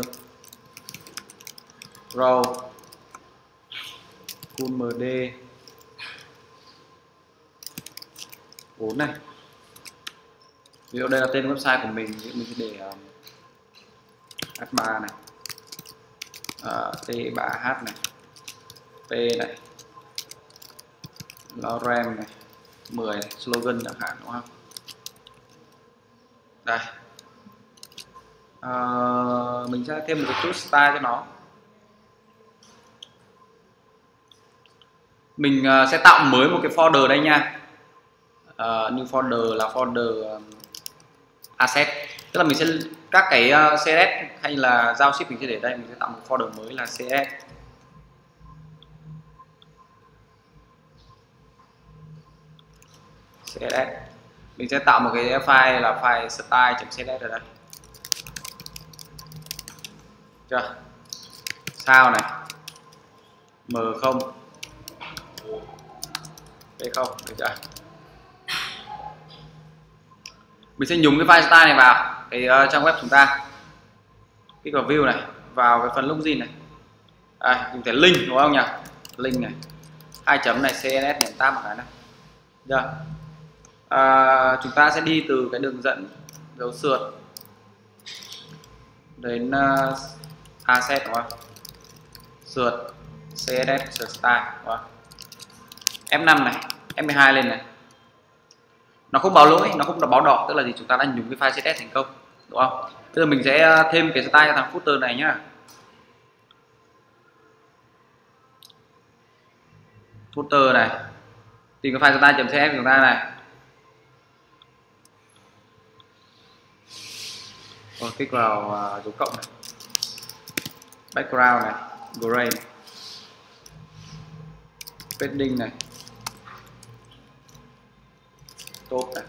row coolmd bốn này. Ví dụ đây là tên website của mình, mình sẽ để um, h ba này, uh, t ba h này, p này, lorem này, mười này, slogan chẳng hạn đúng không? Đây. Uh, mình sẽ thêm một cái chút style cho nó. Mình uh, sẽ tạo mới một cái folder đây nha. Uh, new folder là folder um, asset, tức là mình sẽ các cái uh, xê ét ét hay là giao ship mình sẽ để đây, mình sẽ tạo một folder mới là xê ét ét. xê ét ét. Mình sẽ tạo một cái file là file style.css ở đây. Chưa? Sao này. M không P không, được chưa? Mình sẽ nhúng cái file style này vào cái uh, trang web chúng ta, kích vào view này, vào cái phần login này, à, dùng thể link đúng không nhỉ? Link này, hai chấm này, cns này, tab một cái này, được. À, chúng ta sẽ đi từ cái đường dẫn dấu sượt đến uh, asset đúng không? Sượt css sượt style đúng không? F năm này, F mười hai lên này. Nó không báo lỗi, nó không báo đỏ, tức là gì? Chúng ta đã nhúng cái file css thành công, đúng không? Bây giờ mình sẽ thêm cái style cho thằng footer này nhá. Footer này, tìm cái file style.cf của chúng ta này. Rồi kích vào uh, dấu cộng này, background này, gray này, padding này, top này,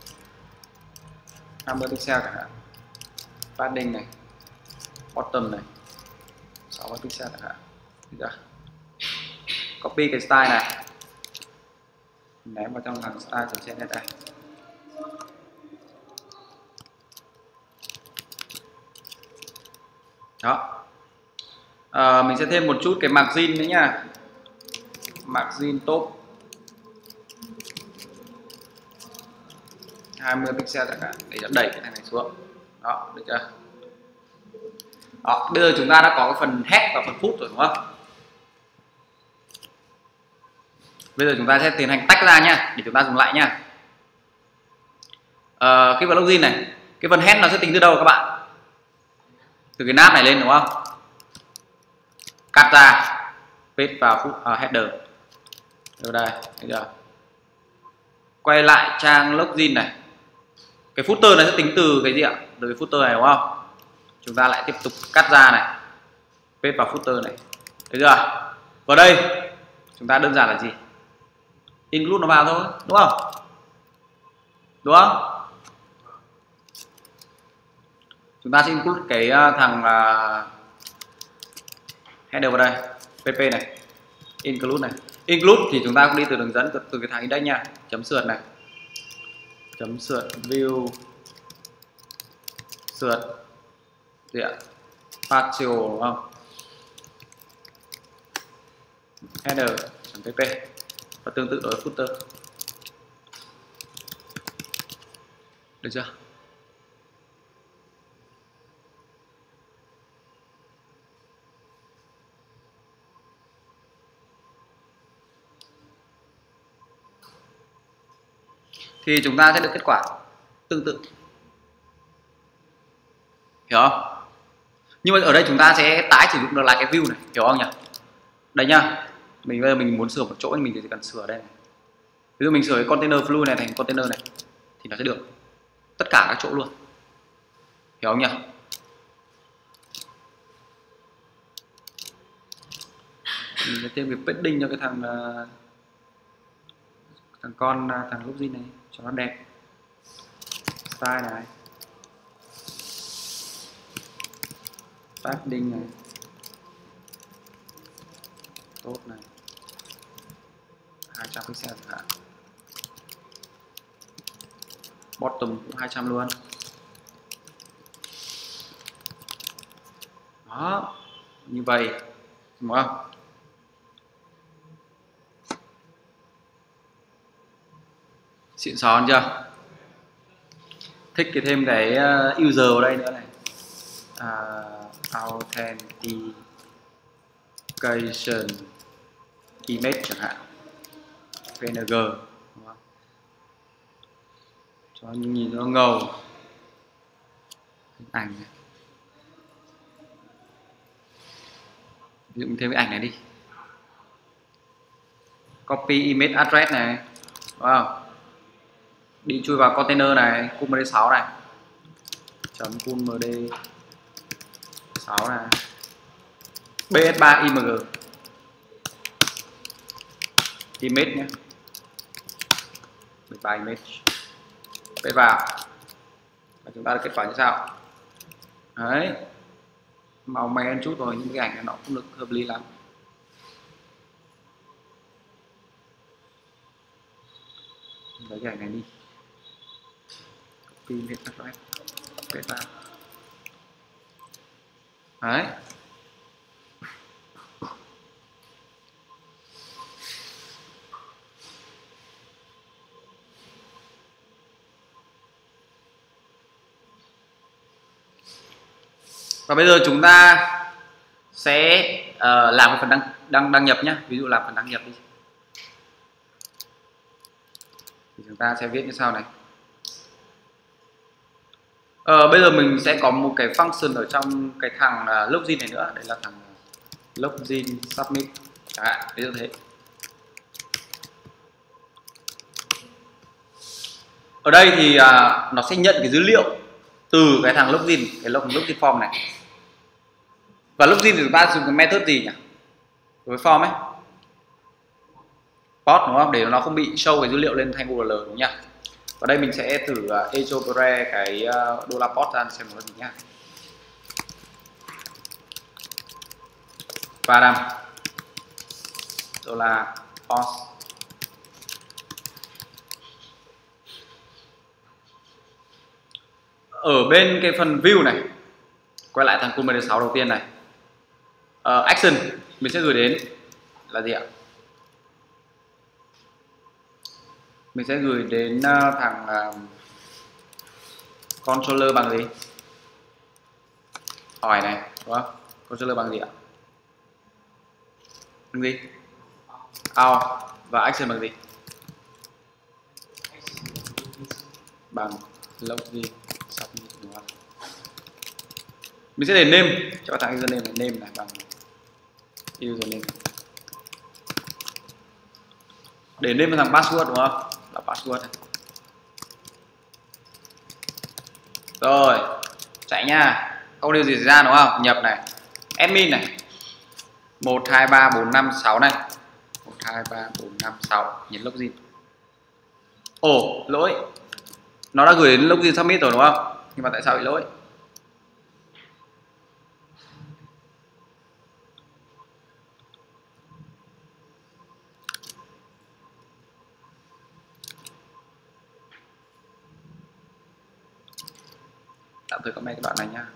năm mươi pixel chẳng hạn, padding này, bottom này, sáu mươi pixel chẳng hạn. Được. Copy cái style này, ném vào trong thằng style.css này. Đó. À, mình sẽ thêm một chút cái margin nữa nha, margin top hai mươi pixel chẳng hạn, để đẩy cái thằng này xuống. Đó, được chưa? Đó, bây giờ chúng ta đã có cái phần head và phần foot rồi đúng không? Bây giờ chúng ta sẽ tiến hành tách ra nha, để chúng ta dùng lại nha. À, cái vào login này, cái phần head nó sẽ tính từ đâu các bạn? Từ cái nav này lên đúng không? Cắt ra, paste vào foot, uh, header. Ở đây, bây giờ quay lại trang login này. Cái footer này sẽ tính từ cái gì ạ? Từ cái footer này đúng không? Chúng ta lại tiếp tục cắt ra này, paste vào footer này. Thấy chưa? Vào đây chúng ta đơn giản là gì? Include nó vào thôi, đúng không? Đúng không? Chúng ta sẽ include cái thằng uh, header vào đây, pp này, include này. Include thì chúng ta cũng đi từ đường dẫn từ, từ cái thằng index nha, chấm sượt này, chấm sượt view sượt gì ạ? Partial đúng không? Header chấm pp, và tương tự đối với footer. Được chưa? Thì chúng ta sẽ được kết quả tương tự, hiểu không? Nhưng mà ở đây chúng ta sẽ tái sử dụng được lại cái view này, hiểu không nhỉ? Đây nhá, mình bây giờ mình muốn sửa một chỗ thì mình chỉ cần sửa đây này. Ví dụ mình sửa cái container flu này thành container này thì nó sẽ được tất cả các chỗ luôn, hiểu không nhỉ? Mình sẽ thêm cái padding cho cái thằng thằng con thằng login này cho nó đẹp, style này, padding này, tốt này, hai trăm pixel chẳng hạn, bottom cũng hai trăm luôn. Đó, như vậy đúng không? Xịn xò chưa? Thích cái thêm cái user vào đây nữa này, uh, authentication image chẳng hạn, pê en giê đúng không? Cho nhìn nó ngầu, hình ảnh này. Ví dụ mình thêm cái ảnh này đi, copy image address này đúng không? Đi chui vào container này, cung em đê sáu này, chấm cung em đê sáu này, bê ét ba img image nhé, bê ét ba image, paste vào và chúng ta được kết quả như sau. Đấy, màu mè chút rồi nhưng cái ảnh này nó không được hợp lý lắm. lấy cái ảnh này đi, copy lên các bạn vẽ vào đấy. Và bây giờ chúng ta sẽ uh, làm cái phần đăng, đăng đăng nhập nhé. Ví dụ làm phần đăng nhập đi, thì chúng ta sẽ viết như sau này. Ờ, bây giờ mình sẽ có một cái function ở trong cái thằng uh, login này nữa, đấy là thằng login submit chẳng hạn, ví dụ thế. Ở đây thì uh, nó sẽ nhận cái dữ liệu từ cái thằng login, cái login form này. Và login thì chúng ta dùng cái method gì nhỉ? Đối với form ấy, post đúng không? Để nó không bị show cái dữ liệu lên thành u rờ lờ đúng nhỉ? Ở đây mình sẽ thử uh, ejopre cái uh, dollar post ra xem nó là gì nhá. Và đằng dollar post ở bên cái phần view này, quay lại thằng Kubernetes sáu đầu tiên này, uh, action mình sẽ gửi đến là gì ạ? Mình sẽ gửi đến uh, thằng uh, controller bằng gì? Hỏi này, đúng không? Controller bằng gì ạ? Bằng gì? Out. Và action bằng gì? Bằng login submit, đúng không? Mình sẽ để name cho thằng username này, name này bằng username. Để name thằng password đúng không? Là password này. Rồi, chạy nha. Không điều gì xảy ra đúng không? Nhập này, admin này, một hai ba bốn năm sáu này, một hai ba bốn năm sáu, nhấn login. Ồ, lỗi. Nó đã gửi đến login submit rồi đúng không? Nhưng mà tại sao bị lỗi? Tạm thời comment cái đoạn này nha.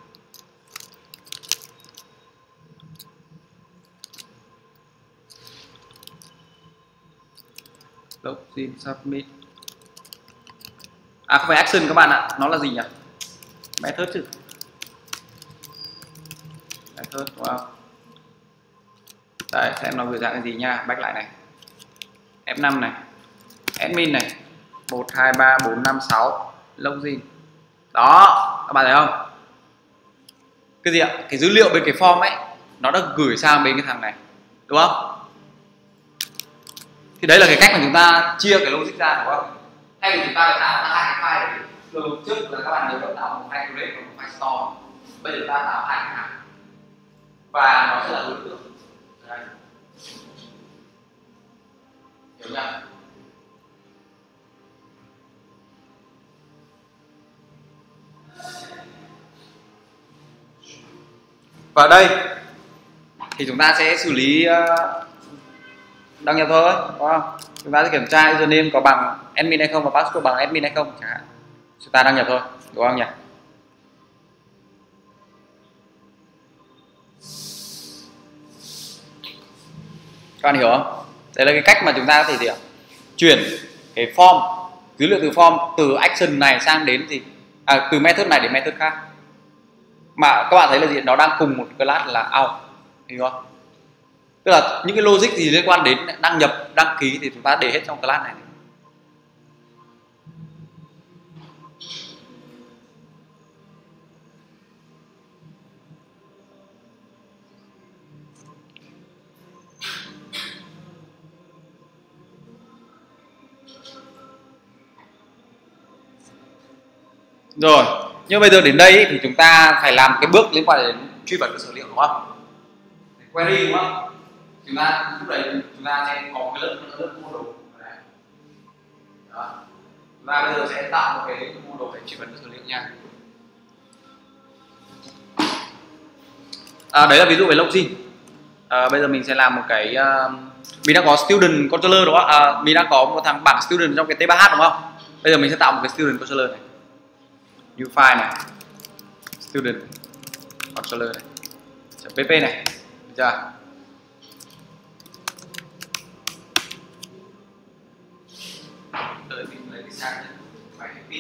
Login submit. À không phải action các bạn ạ, nó là gì nhỉ? Method chứ. Method đúng không? Đấy, xem nó gửi dạng cái gì nha, back lại này. F năm này, admin này, một hai ba bốn năm sáu, login. Đó, các bạn thấy không? Cái gì ạ? Cái dữ liệu bên cái form ấy nó đã gửi sang bên cái thằng này, đúng không? Thì đấy là cái cách mà chúng ta chia cái logic ra, đúng không? Thay vì chúng ta phải tạo ra hai cái file, từ trước là các bạn nhớ tạo một file create và một file store. Bây giờ chúng ta tạo hai cái này và nó sẽ là đối tượng. Đây. Hiểu chưa? Và đây thì chúng ta sẽ xử lý đăng nhập thôi, đúng không? Chúng ta sẽ kiểm tra username có bằng admin hay không và password bằng admin hay không chẳng hạn. Chúng ta đăng nhập thôi, đúng không nhỉ? Các bạn hiểu không? Đây là cái cách mà chúng ta có thể gì ạ? Chuyển cái form, dữ liệu từ form, từ action này sang đến gì? À, từ method này đến method khác. Mà các bạn thấy là gì? Nó đang cùng một class là out, hiểu không? Tức là những cái logic gì liên quan đến đăng nhập, đăng ký thì chúng ta để hết trong class này. Rồi, nhưng bây giờ đến đây thì chúng ta phải làm cái bước liên quan đến truy vấn cơ sở liệu, đúng không? Query đúng không? Chúng ta lúc đấy chúng ta sẽ có cái lớp lớp model này. Đó. Chúng ta bây giờ sẽ tạo một cái model để truy vấn cơ sở liệu nha. À, đấy là ví dụ về login. À, bây giờ mình sẽ làm một cái uh, mình đã có student controller đúng không? À, mình đã có một thằng bảng student trong cái T ba H đúng không? Bây giờ mình sẽ tạo một cái student controller này. New file này. Student controller này. .pp này. Được chưa? Đợi mình lấy cái sang phải pin.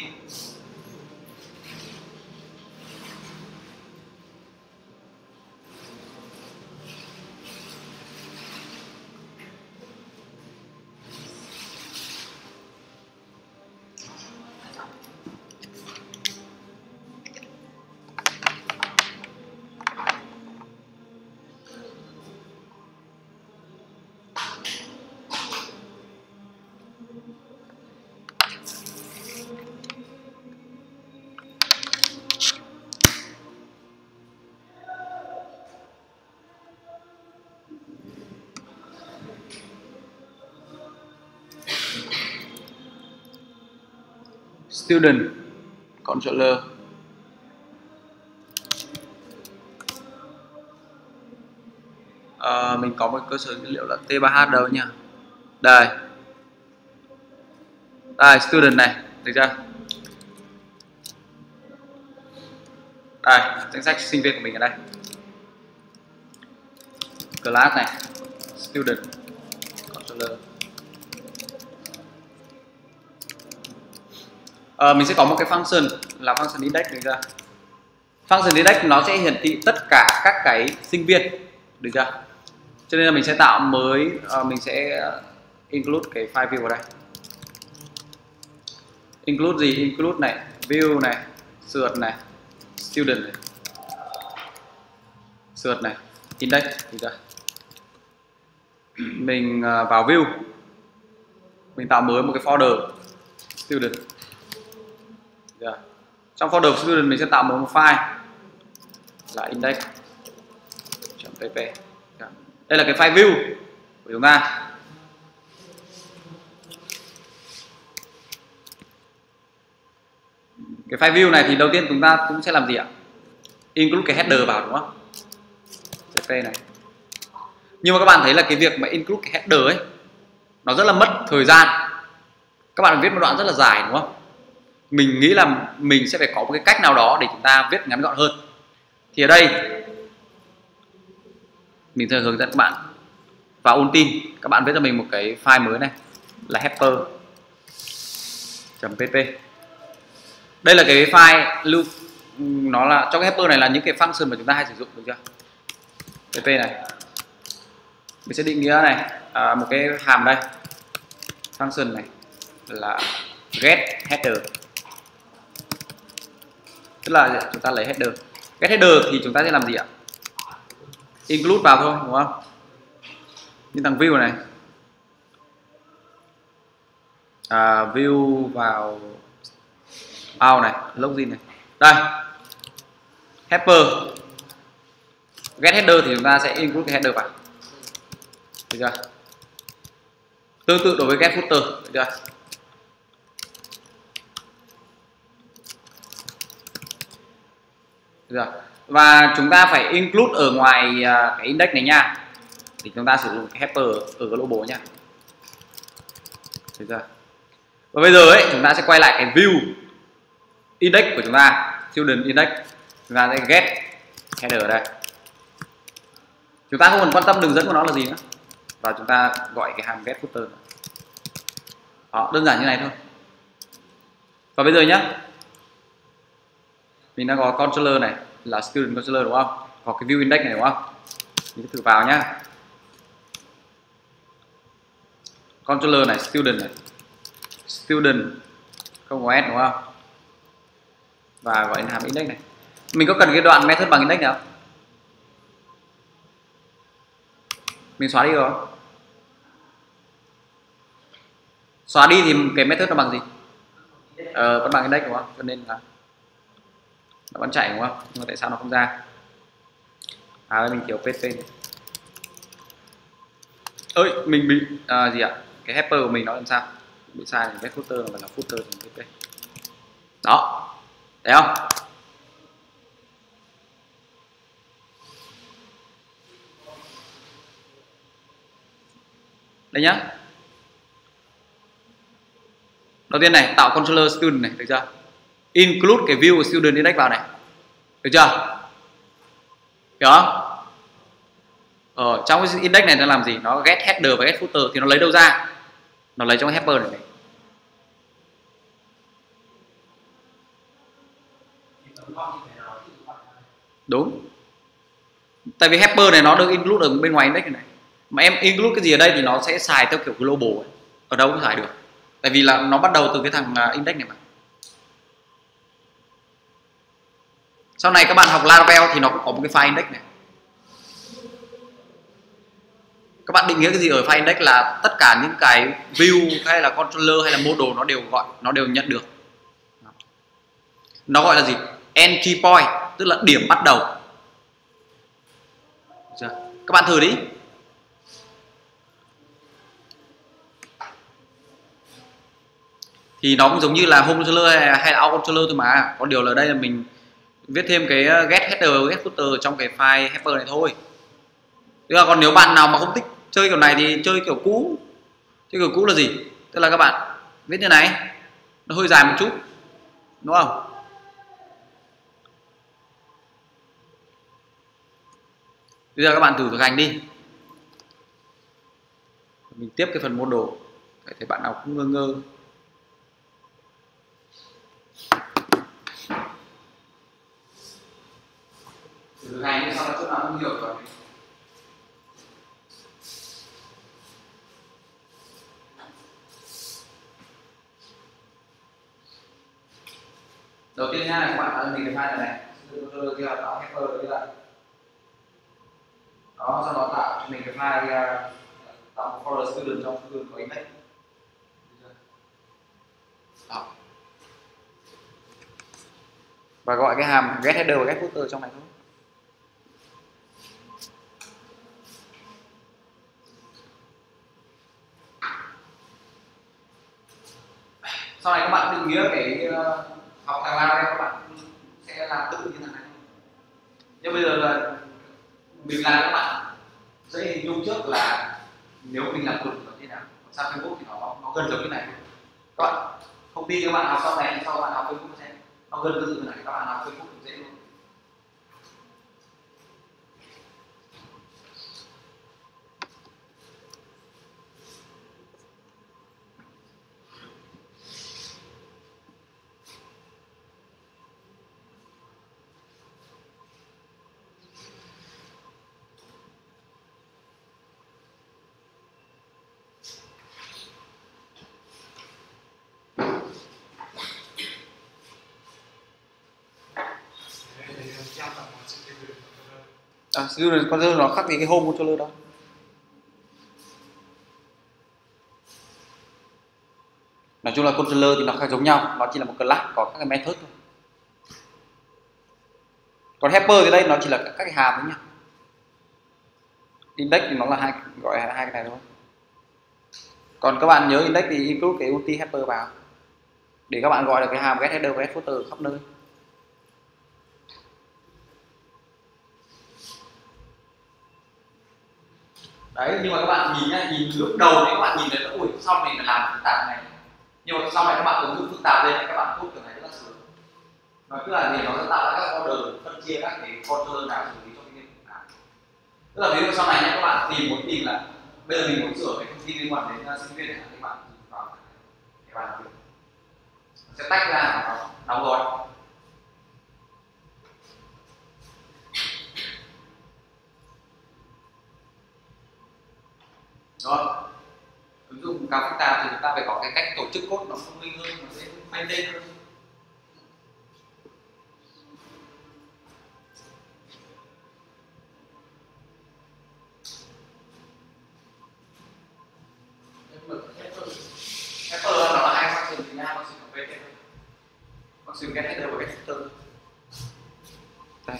Student controller. À, mình có một cơ sở dữ liệu là T ba H đâu nhỉ? Đây. Đây, student này, được chưa? Đây, danh sách sinh viên của mình ở đây. Class này, student controller. À, mình sẽ có một cái function là function index, được chưa? Function index nó sẽ hiển thị tất cả các cái sinh viên, được chưa? Cho nên là mình sẽ tạo mới, uh, mình sẽ include cái file view vào đây. Include gì? Include này, view này, sượt này, student này, sượt này, index, được chưa? Mình uh, vào view, mình tạo mới một cái folder student. Yeah. Trong folder student mình sẽ tạo một file là index.pp. Yeah. Đây là cái file view của chúng ta. Cái file view này thì đầu tiên chúng ta cũng sẽ làm gì ạ? Include cái header vào đúng không? .pp này. Nhưng mà các bạn thấy là cái việc mà include cái header ấy nó rất là mất thời gian. Các bạn viết một đoạn rất là dài đúng không? Mình nghĩ là mình sẽ phải có một cái cách nào đó để chúng ta viết ngắn gọn hơn. Thì ở đây mình sẽ hướng dẫn các bạn vào ôn tin. Các bạn viết cho mình một cái file mới này là helper.pp. Đây là cái file lưu, nó là trong cái helper này là những cái function mà chúng ta hay sử dụng, được chưa? pp này mình sẽ định nghĩa này, à, một cái hàm đây, function này là get header, tức là chúng ta lấy header. Get header thì chúng ta sẽ làm gì ạ? Include vào thôi đúng không? Như thằng view này, à, view vào out này, login này, đây helper get header thì chúng ta sẽ include cái header vào, được chưa? Tương tự đối với get footer, được chưa? Được chưa? Và chúng ta phải include ở ngoài cái index này nha, thì chúng ta sử dụng cái helper ở global nha, được chưa? Và bây giờ ấy chúng ta sẽ quay lại cái view index của chúng ta, student index, chúng ta sẽ get header ở đây. Chúng ta không cần quan tâm đường dẫn của nó là gì nữa, và chúng ta gọi cái hàm get footer. Đó, đơn giản như này thôi. Và bây giờ nhá, mình đã có controller này là student controller đúng không? Có cái view index này đúng không? Mình thử vào nhá. Controller này, student này, student không có s đúng không? Và gọi là hàm index này. Mình có cần cái đoạn method bằng index nào? Mình xóa đi rồi. Xóa đi thì cái method nó bằng gì? Ờ, vẫn bằng index đúng không? Cho nên là nó vẫn chạy đúng không? Nhưng mà tại sao nó không ra? À đây mình kiểu pt này. Ơi, mình bị à, gì ạ? Cái helper của mình nó làm sao? Bị sai, cái footer là là footer.pp. Đó. Thấy không? Đây nhá. Đầu tiên này, tạo controller student này, được chưa? Include cái view của student index vào này. Được chưa? Hiểu không? Ở trong cái index này nó làm gì? Nó get header và get footer thì nó lấy đâu ra? Nó lấy trong helper này, này. Đúng. Tại vì helper này nó được include ở bên ngoài index này, này. Mà em include cái gì ở đây thì nó sẽ xài theo kiểu global ấy. Ở đâu cũng xài được. Tại vì là nó bắt đầu từ cái thằng index này mà. Sau này các bạn học Laravel thì nó cũng có một cái file index này. Các bạn định nghĩa cái gì ở file index là tất cả những cái view hay là controller hay là model nó đều gọi, nó đều nhận được. Nó gọi là gì? Entry point, tức là điểm bắt đầu. Các bạn thử đi. Thì nó cũng giống như là home controller hay là out controller thôi mà. Có điều là đây là mình viết thêm cái get header, get footer trong cái file helper này thôi. Tức là còn nếu bạn nào mà không thích chơi kiểu này thì chơi kiểu cũ. Chơi kiểu cũ là gì? Tức là các bạn viết như này, nó hơi dài một chút, đúng không? Bây giờ các bạn thử thực hành đi. Mình tiếp cái phần model. Để thấy bạn nào cũng ngơ ngơ. Thử thực hành đi, sau đó chỗ nào không hiểu rồi. Đầu tiên nha, các bạn tạo mình cái file này này. Tôi kia tạo helper như vậy. Đó, sau đó tạo cho mình cái file tạo một folder student trong student có index. Đó. Và gọi cái hàm get header và get footer trong này thôi. Sau này các bạn định nghĩa cái uh, học thằng Laravel các bạn sẽ làm tự như thế này. Nhưng bây giờ là mình làm các bạn dễ hình dung trước là nếu mình làm group là thế nào. Sang Facebook thì nó nó gần giống như này. Các bạn không tin các bạn học sau này thì sau các bạn học Facebook sẽ nó gần tương tự như này, các bạn học Facebook dễ luôn. À, con dơ nó khác gì cái home controller đó. Nói chung là controller thì nó khác giống nhau, nó chỉ là một class có các cái method thôi. Còn helper thì đây nó chỉ là các cái hàm đấy nhá. Index thì nó là hai gọi là hai cái này thôi. Còn các bạn nhớ index thì include cái ulti helper vào để các bạn gọi được cái hàm get header và get footer khắp nơi. Đấy, nhưng mà các bạn nhìn nhá, nhìn lúc đầu thì các bạn nhìn thấy là ui sau mình phải làm phức tạp này, nhưng mà sau này các bạn ứng dụng phức tạp lên các bạn code kiểu này rất là sướng. Nó cứ là gì, nó sẽ tạo ra các order phân chia các cái controller nào xử lý cho cái việc phức tạp. Tức là ví dụ sau này nhé, các bạn tìm muốn tìm là bây giờ mình muốn sửa cái thông tin liên quan đến uh, sinh viên này, các bạn vào cái bàn làm việc sẽ tách ra nó đóng gói. Rồi, ứng dụng càng phức tạp thì chúng ta phải có cái cách tổ chức code nó thông minh hơn, nó sẽ khoanh tên hơn. Helper nó là hai function thì nha, function của vê tê, function get header và get footer. Đây.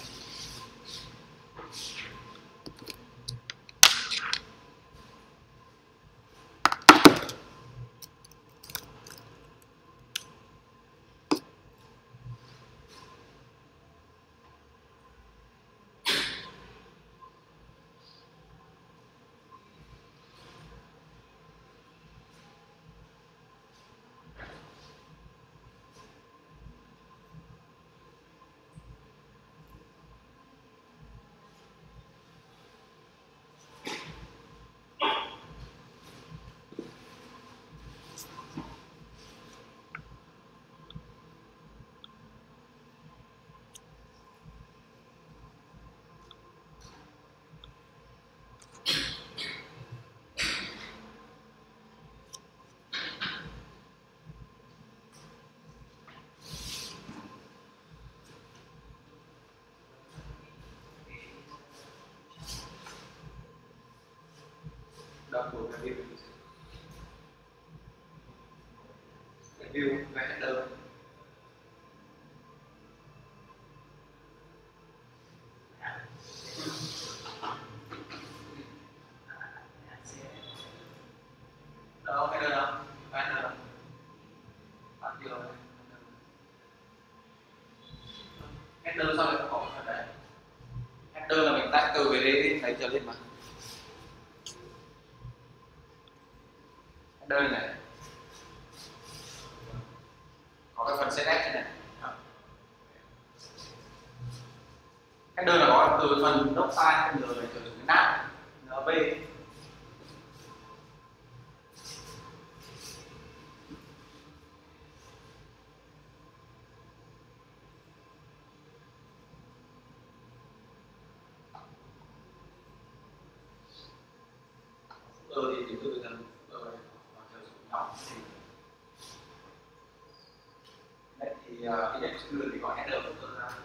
động của cái view cái view cái header. Đâu header đâu cái header đâu bắt chưa header sao lại có phần đấy. Header là mình tách từ cái đấy thấy trở lên mà. Header này có cái phần setup này. Header là có từ phần doc file N này trở thành nav nb. Ờ thì tính từ dần ờ nhỏ đấy thì cái điểm số lượng thì có header của tôi ra.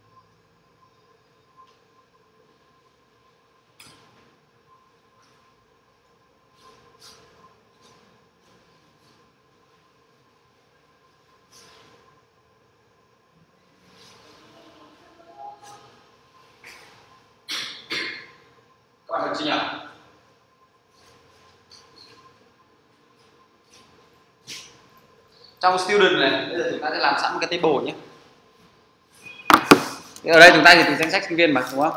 Các bạn được chưa nhỉ? Trong student này bây giờ chúng ta sẽ làm sẵn một cái table nhé. Ở đây chúng ta thì từ danh sách sinh viên mà đúng không?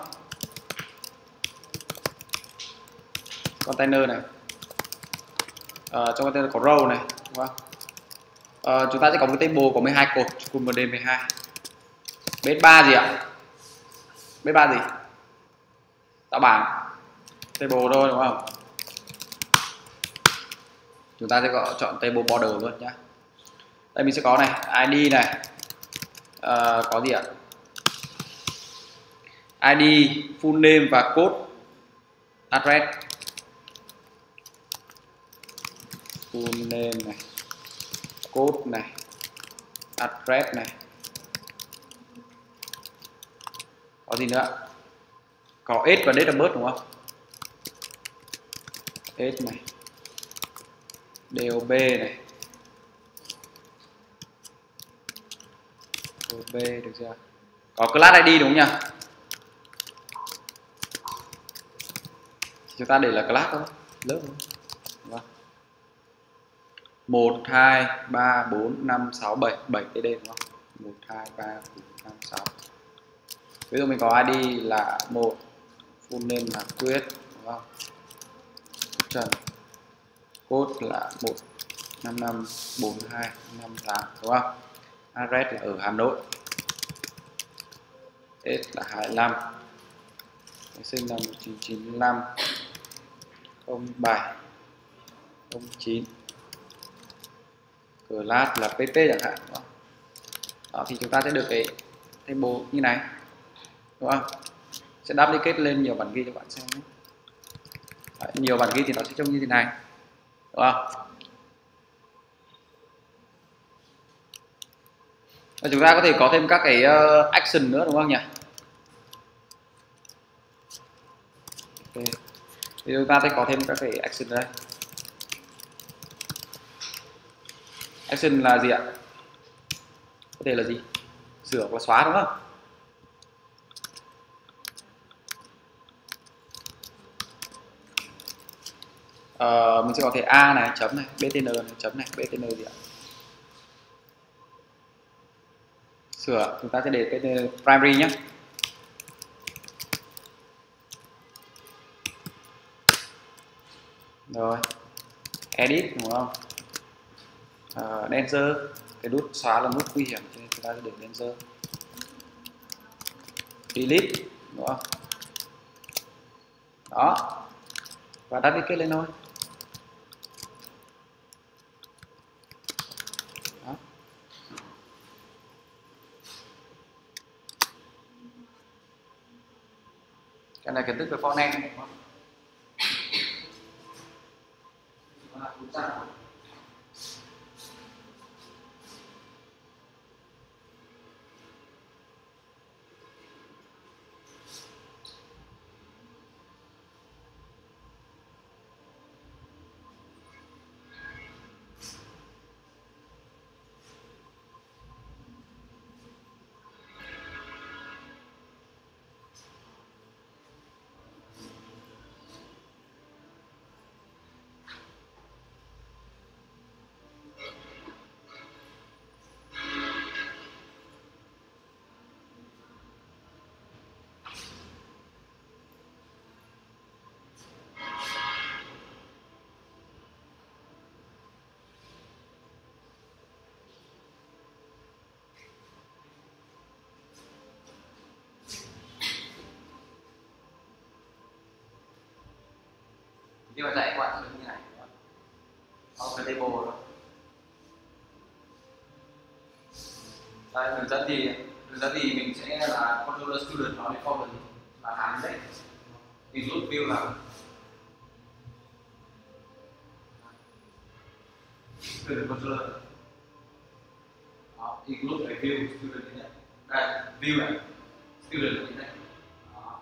Container này, ờ, trong container có row này đúng không? Ờ, chúng ta sẽ có một cái table có mười hai cột cùng một D mười hai. Base ba gì ạ? Base ba gì? Tạo bảng table thôi đúng không? Chúng ta sẽ gọi chọn table border luôn nhá. Đây mình sẽ có này i đê này, uh, có gì ạ? i đê, full name và code address. Full name này, code này, address này. Có gì nữa? Có age và date of birth đúng không? Age này, dob này, dob được chưa? Có class i đê đúng không nhỉ? Chúng ta để là class thôi, lớp thôi. Đúng không? một, hai, ba, bốn, năm, sáu, bảy, bảy tê đê đúng không? một, hai, ba, bốn, năm, sáu. Ví dụ mình có i đê là một, full name là Quyết đúng không? Trần. Code là một năm năm bốn hai năm tám đúng không? Address là ở Hà Nội. Age là hai mươi lăm. Sinh năm một nghìn chín trăm chín mươi lăm. không bảy không chín. Class là pê pê chẳng hạn đúng không? Đó thì chúng ta sẽ được cái table như này đúng không? Sẽ duplicate lên nhiều bản ghi cho bạn xem nhé. Đấy, nhiều bản ghi thì nó sẽ trông như thế này đúng không? Và chúng ta có thể có thêm các cái uh, action nữa đúng không nhỉ? Okay. Thì chúng ta sẽ có thêm các cái action đây. Action là gì ạ? Có thể là gì? Sửa hoặc là xóa đúng không? Ờ, mình sẽ có thể A này, chấm này, btn này, chấm này, btn gì ạ? Sửa, chúng ta sẽ để btn primary nhé. Rồi, edit đúng không? Uh, Danger, cái nút xóa là nút nguy hiểm cho nên chúng ta sẽ để Danger. Delete đúng không? Đó, và duplicate lên thôi. Đó. Cái này kiến thức về front-end đúng không? khi mà dạy các bạn sẽ được như này, có cái table đó. Đây, hướng dẫn thì hướng dẫn thì mình sẽ là controller student nó default là gì? Là hàm đấy. Include view là student controller. Đó, include cái view student như này. Đây, view này, student như này. Đó.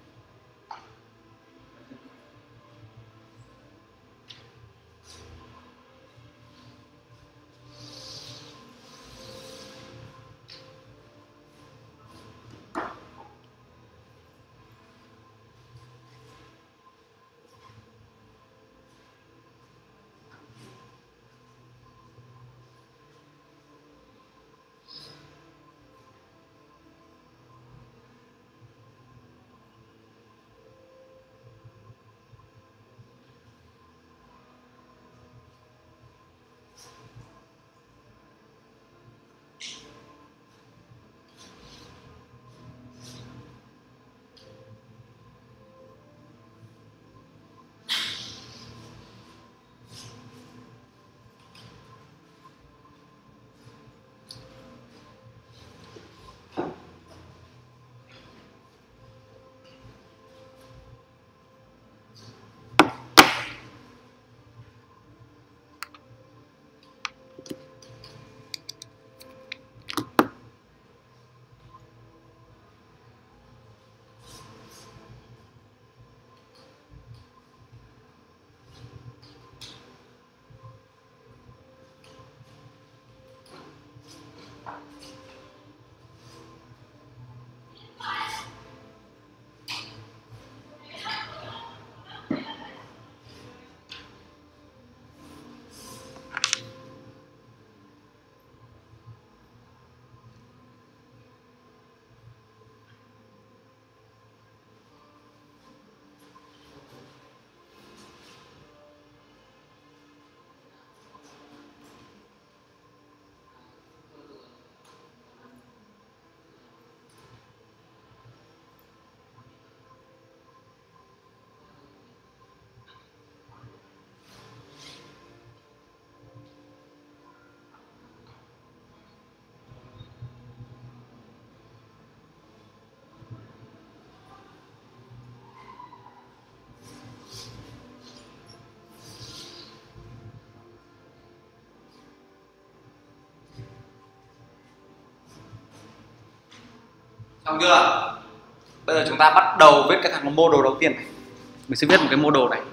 Xong chưa? Bây giờ chúng ta bắt đầu viết cái thằng model đầu tiên này. Mình sẽ viết một cái model này.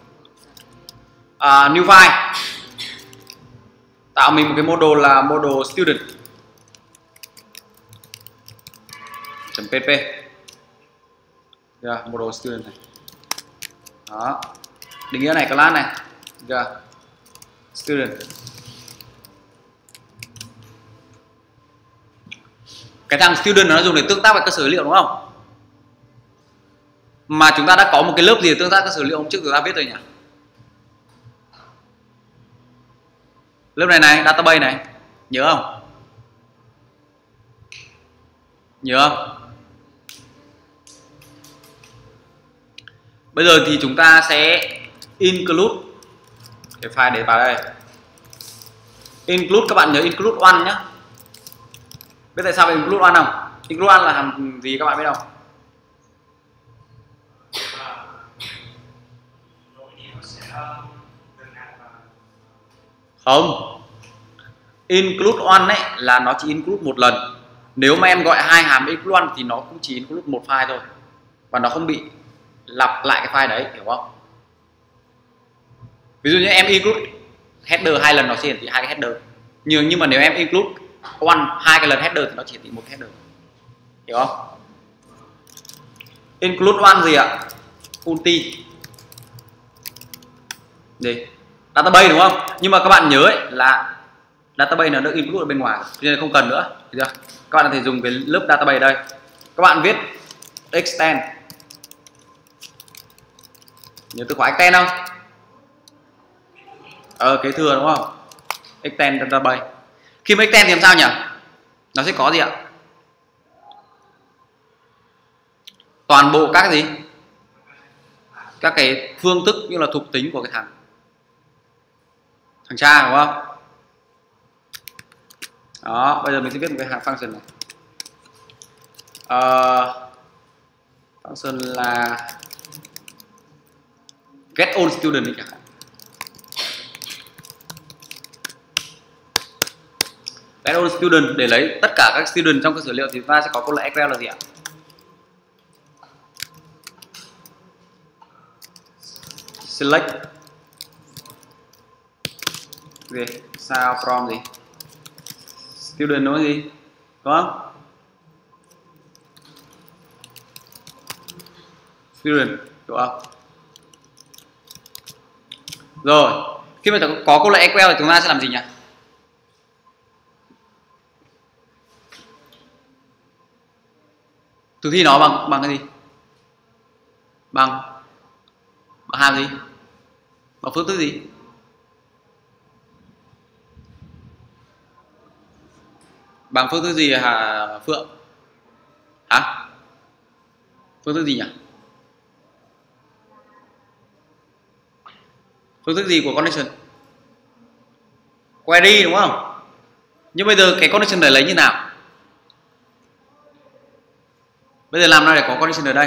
À, new file. Tạo mình một cái model là model student. .pp. Yeah, model student này. Đó. Định nghĩa này class này. Yeah. Student. Cái thằng student nó dùng để tương tác với cơ sở dữ liệu đúng không? Mà chúng ta đã có một cái lớp gì để tương tác cơ sở dữ liệu hôm trước chúng ta viết rồi nhỉ? Lớp này này, database này, nhớ không? Nhớ không? Bây giờ thì chúng ta sẽ include cái file để vào đây. Include, các bạn nhớ include one nhé. Biết tại sao phải include one không? Include one là hàm gì các bạn biết không? Không. Include one ấy là nó chỉ include một lần. Nếu mà em gọi hai hàm include one thì nó cũng chỉ include một file thôi. Và nó không bị lặp lại cái file đấy, hiểu không? Ví dụ như em include header hai lần nó sẽ hiển thị hai cái header. Nhưng nhưng mà nếu em include one hai cái lần header thì nó chỉ hiển thị một header. Hiểu không? Include one gì ạ? Multi. Gì? Database đúng không? Nhưng mà các bạn nhớ ấy là database nó được include ở bên ngoài, cho nên không cần nữa. Được chưa? Các bạn có thể dùng cái lớp database đây. Các bạn viết extend. Nhớ từ khóa extend không? Ờ, kế thừa đúng không? Extend database. Khi mà extend thì làm sao nhỉ? Nó sẽ có gì ạ? Toàn bộ các gì? các cái phương thức như là thuộc tính của cái thằng thằng cha, đúng không? Đó, bây giờ mình sẽ viết một cái function này. Uh, function là get all student đi chẳng hạn. Get all student để lấy tất cả các student trong cơ sở liệu thì chúng ta sẽ có câu lệnh equal là gì ạ? Select gì? Sao from gì? Student nói gì? Đúng không? Student, đúng không? Rồi, khi mà có câu lệnh equal thì chúng ta sẽ làm gì nhỉ? Thực thi nó bằng bằng cái gì? Bằng bằng hàm gì? Bằng phương thức gì? Bằng phương thức gì hả Phượng? Hả? Phương thức gì nhỉ? Phương thức gì của connection? Query đúng không? Nhưng bây giờ cái connection này lấy như nào? Bây giờ làm nào để có connection ở đây?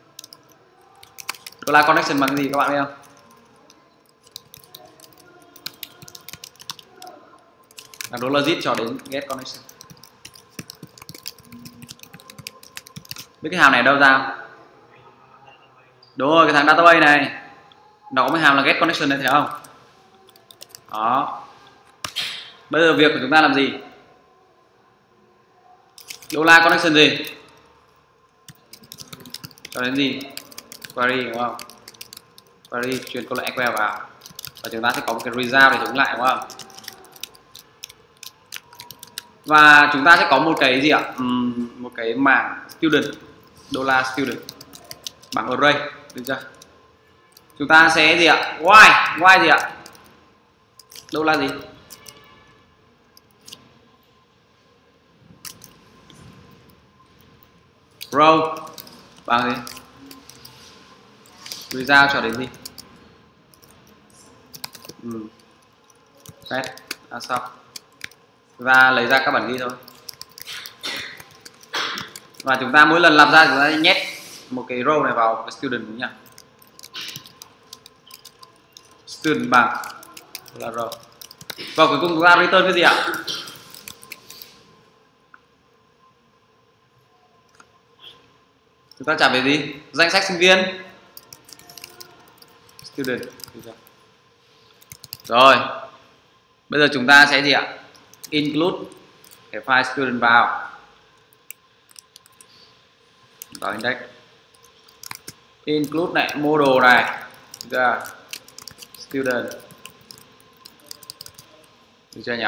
Đó là connection bằng gì các bạn biết không? Là đó logic cho đến get connection. Biết cái hàm này đâu ra không? Đúng rồi, cái thằng database này nó có một hàm là get connection này, thấy không? Đó. Bây giờ việc của chúng ta làm gì? Dollar connection gì? Cho đến gì? Query đúng không? Query truyền câu lệnh equal vào và chúng ta sẽ có một cái result để chống lại, đúng không? Và chúng ta sẽ có một cái gì ạ? Uhm, một cái mảng student, dollar student bằng array, được chưa? Chúng ta sẽ gì ạ? Y, y gì ạ? Dollar gì? Row bằng gì? Result cho đến gì? Ừ. Set à, xong và lấy ra các bản ghi thôi. Và chúng ta mỗi lần làm ra chúng ta nhét một cái row này vào cái student đúng nhỉ? Student bằng là row. Và cuối cùng chúng ta return cái gì ạ? Chúng ta trả về gì? Danh sách sinh viên. Student. Rồi. Bây giờ chúng ta sẽ gì ạ? Include cái file student vào. Vào index. Include này, model này. Được. Student. Được chưa nhỉ?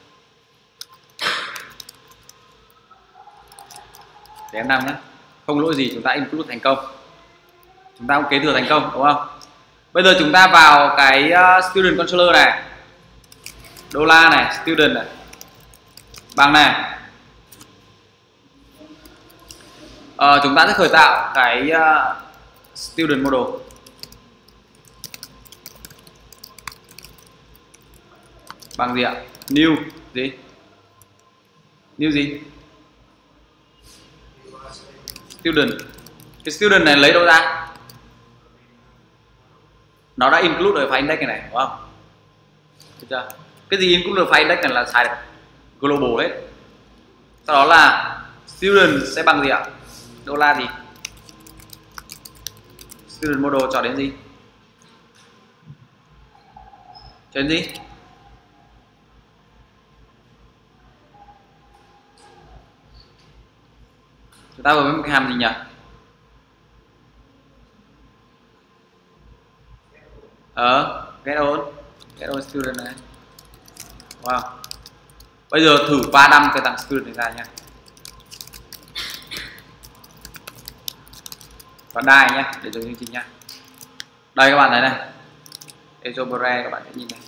Để em đăng nhé. Không lỗi gì chúng ta include thành công. Chúng ta cũng kế thừa thành công, đúng không? Bây giờ chúng ta vào cái uh, student controller này. Dollar này, student này. Bằng này. Ờ, chúng ta sẽ khởi tạo cái uh, student model. Bằng gì ạ? New gì? New gì? Student. Cái student này lấy đâu ra? Nó đã include ở file index này, này đúng không? Được chưa? Cái gì include ở file index này là xài được global hết. Sau đó là student sẽ bằng gì ạ? Dollar gì? Student model cho đến gì? Cho đến gì? Chúng ta vừa với một cái hàm gì nhỉ? Ờ, get all, get all student này. Wow. Bây giờ thử ba năm cái thằng student này ra nha. Và die nhá, để dùng chương trình nhá. Đây các bạn thấy này. Ezobre các bạn sẽ nhìn này.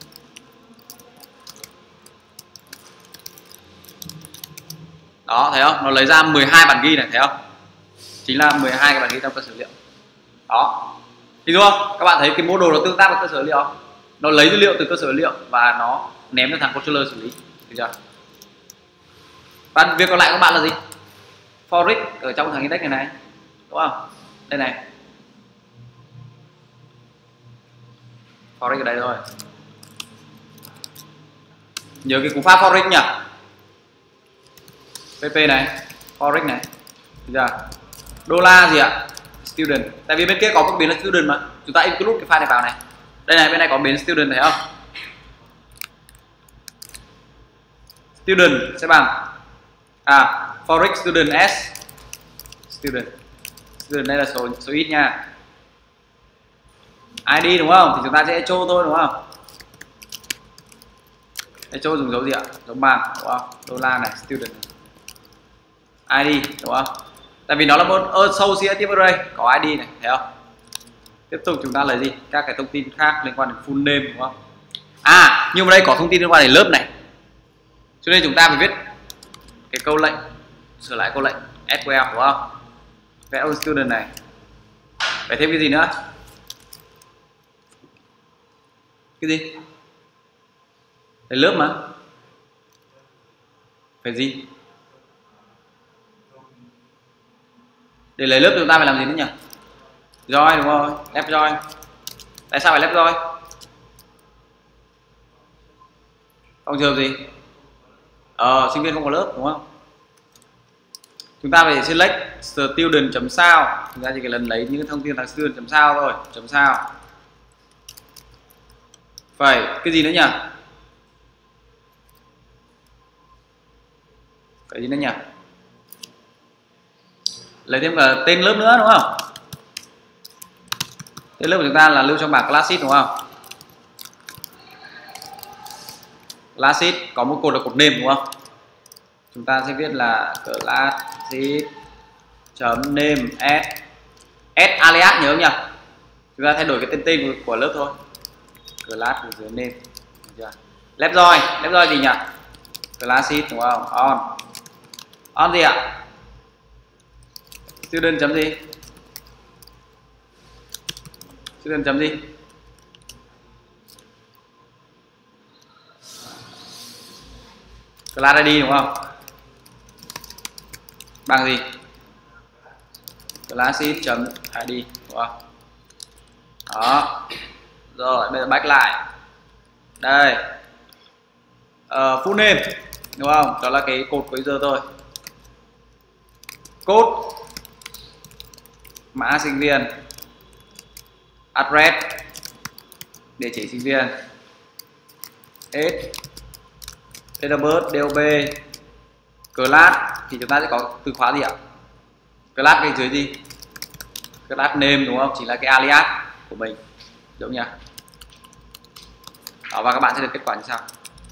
Đó, thấy không? Nó lấy ra mười hai bản ghi này, thấy không? Chính là mười hai cái bản ghi trong cơ sở liệu. Đó. Thì đúng không? Các bạn thấy cái model nó tương tác với cơ sở dữ liệu không? Nó lấy dữ liệu từ cơ sở dữ liệu và nó ném cho thằng controller xử lý. Được chưa? Và việc còn lại của các bạn là gì? For each ở trong thằng index này này, đúng không? Đây này. For each ở đây thôi. Nhớ cái cú pháp for each nhỉ? pê pê này, for each này. Được chưa? Đô la gì ạ? Student. Tại vì bên kia có một biến là student mà. Chúng ta include cái file này vào này. Đây này, bên này có biến student thấy không? Student sẽ bằng à for each student s student. Student đây là số số ít nha. i đê đúng không? Thì chúng ta sẽ echo thôi đúng không? Echo dùng dấu gì ạ? Dấu bằng đúng không? Đô la này, student. i đê đúng không? Tại vì nó là một associative array, có i đê này, thấy không? Tiếp tục chúng ta lấy gì? Các cái thông tin khác liên quan đến full name đúng không? À, nhưng mà đây có thông tin liên quan đến lớp này. Cho nên chúng ta phải viết cái câu lệnh, sửa lại câu lệnh ét quy eo đúng không? Vẽ old student này. Phải thêm cái gì nữa? Cái gì? Lấy lớp mà. Phải gì? Để lấy lớp chúng ta phải làm gì nữa nhỉ? Join đúng không? Left join. Tại sao phải left join? Không trường gì? Ờ, sinh viên không có lớp đúng không? Chúng ta phải select student chấm sao. Chúng ta chỉ cần lần lấy những thông tin là student chấm sao thôi, chấm sao. Phải cái gì nữa nhỉ? Cái gì nữa nhỉ? Lấy thêm cả tên lớp nữa đúng không? Tên lớp của chúng ta là lưu trong bảng classes đúng không? Classes có một cột là cột name đúng không? Chúng ta sẽ viết là classes chấm name s s alias nhớ không nhỉ? Chúng ta thay đổi cái tên tên của, của lớp thôi. Class của dưới name. Được chưa? Left join, left join gì nhỉ? Classes đúng không? On. On gì ạ? Student chấm gì? Student chấm gì? Class i đê đúng không? Bằng gì? Classes chấm i đê đúng không? Đó. Rồi bây giờ back lại. Đây. Uh, full name đúng không? Đó là cái cột của user thôi. Code mã sinh viên, address địa chỉ sinh viên, age, date of birth, đê ô bê, class thì chúng ta sẽ có từ khóa gì ạ? Class bên dưới gì? Class name đúng không? Chỉ là cái alias của mình, đúng nhỉ? Đó, và các bạn sẽ được kết quả như sau.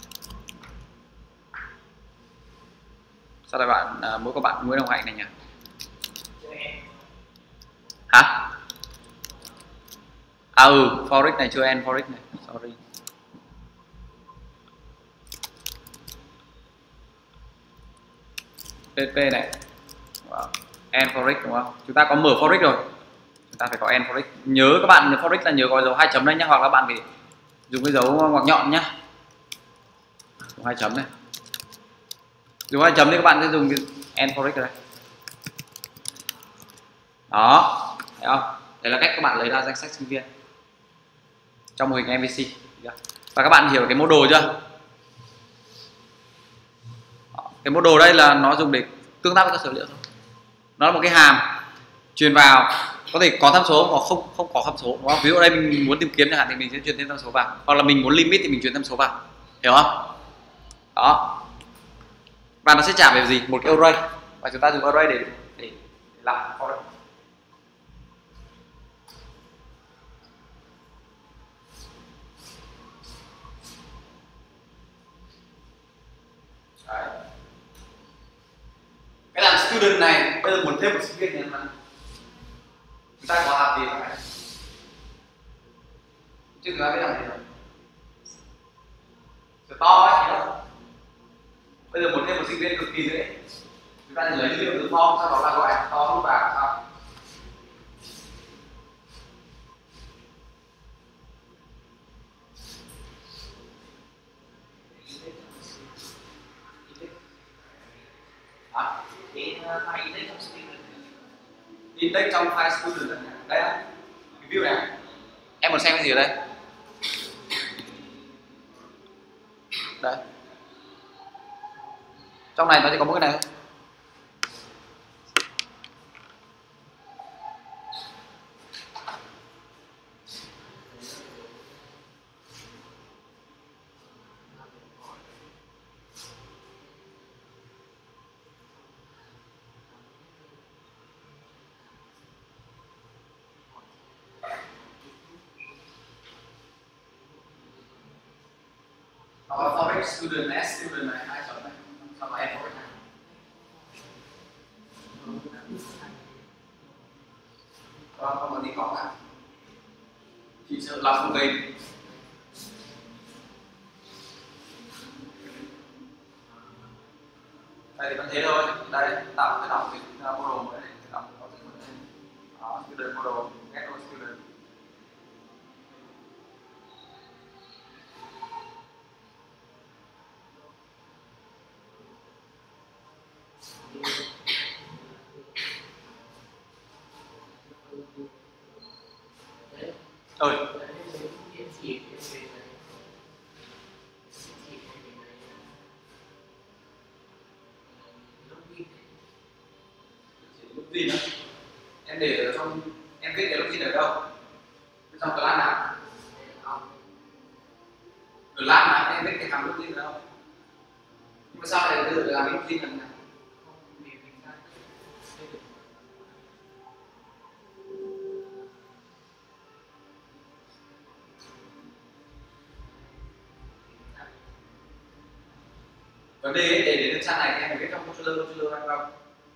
Sau đây bạn à, mỗi các bạn Nguyễn Hồng Hạnh này nhỉ? Hả? À ừ, forex này chưa end forex này, sorry. pê pê này. Wow. End forex đúng không? Chúng ta có mở forex rồi. Chúng ta phải có end forex. Nhớ các bạn forex là nhớ có dấu hai chấm đây nhá, hoặc là bạn phải dùng cái dấu ngoặc nhọn nhá. Dùng hai chấm này. Dùng hai chấm thì các bạn sẽ dùng cái end forex ở đây. Đó, thấy không? Đấy là cách các bạn lấy ra danh sách sinh viên trong mô hình em vê xê. Và các bạn hiểu cái model chưa? Cái model đây là nó dùng để tương tác với cơ sở dữ liệu thôi. Nó là một cái hàm truyền vào, có thể có tham số hoặc không không có tham số, đúng không? Ví dụ ở đây mình muốn tìm kiếm chẳng hạn thì mình sẽ truyền thêm tham số vào, hoặc là mình muốn limit thì mình truyền tham số vào, hiểu không? Đó. Và nó sẽ trả về gì? Một cái array, và chúng ta dùng array để để, để làm for cái làm student này bây giờ muốn thêm một sinh viên thì chúng ta có làm gì không này? Chứ chúng ta biết làm gì rồi? Sự to ấy, hiểu không? Bây giờ muốn thêm một sinh viên cực kỳ dễ. Chúng ta chỉ lấy dữ liệu từ form, sau đó là gọi to lúc vào sao? file index trong student. Index trong file student đấy á, cái view này em còn xem cái gì ở đây đấy, trong này nó chỉ có mỗi cái này thôi. Nó có forest student s student này hai chấm này, xong rồi em forest này. Còn không có gì khó cả, chỉ sợ là không gây. Đây thì vẫn thế thôi, đây tạo cái đọc cái model mới này, cái đọc có thể mới này. Đó, student model, get all student. Ơi Lúc gì nữa? Em để ở trong, em viết cái lúc gì ở đâu? Trong class nào? Class nào em viết cái hàm lúc gì ở đâu? Nhưng mà sao lại đưa làm cái lúc gì nữa? Vấn đề ấy, để đến được trang này thì em phải viết trong controller controller đang đâu?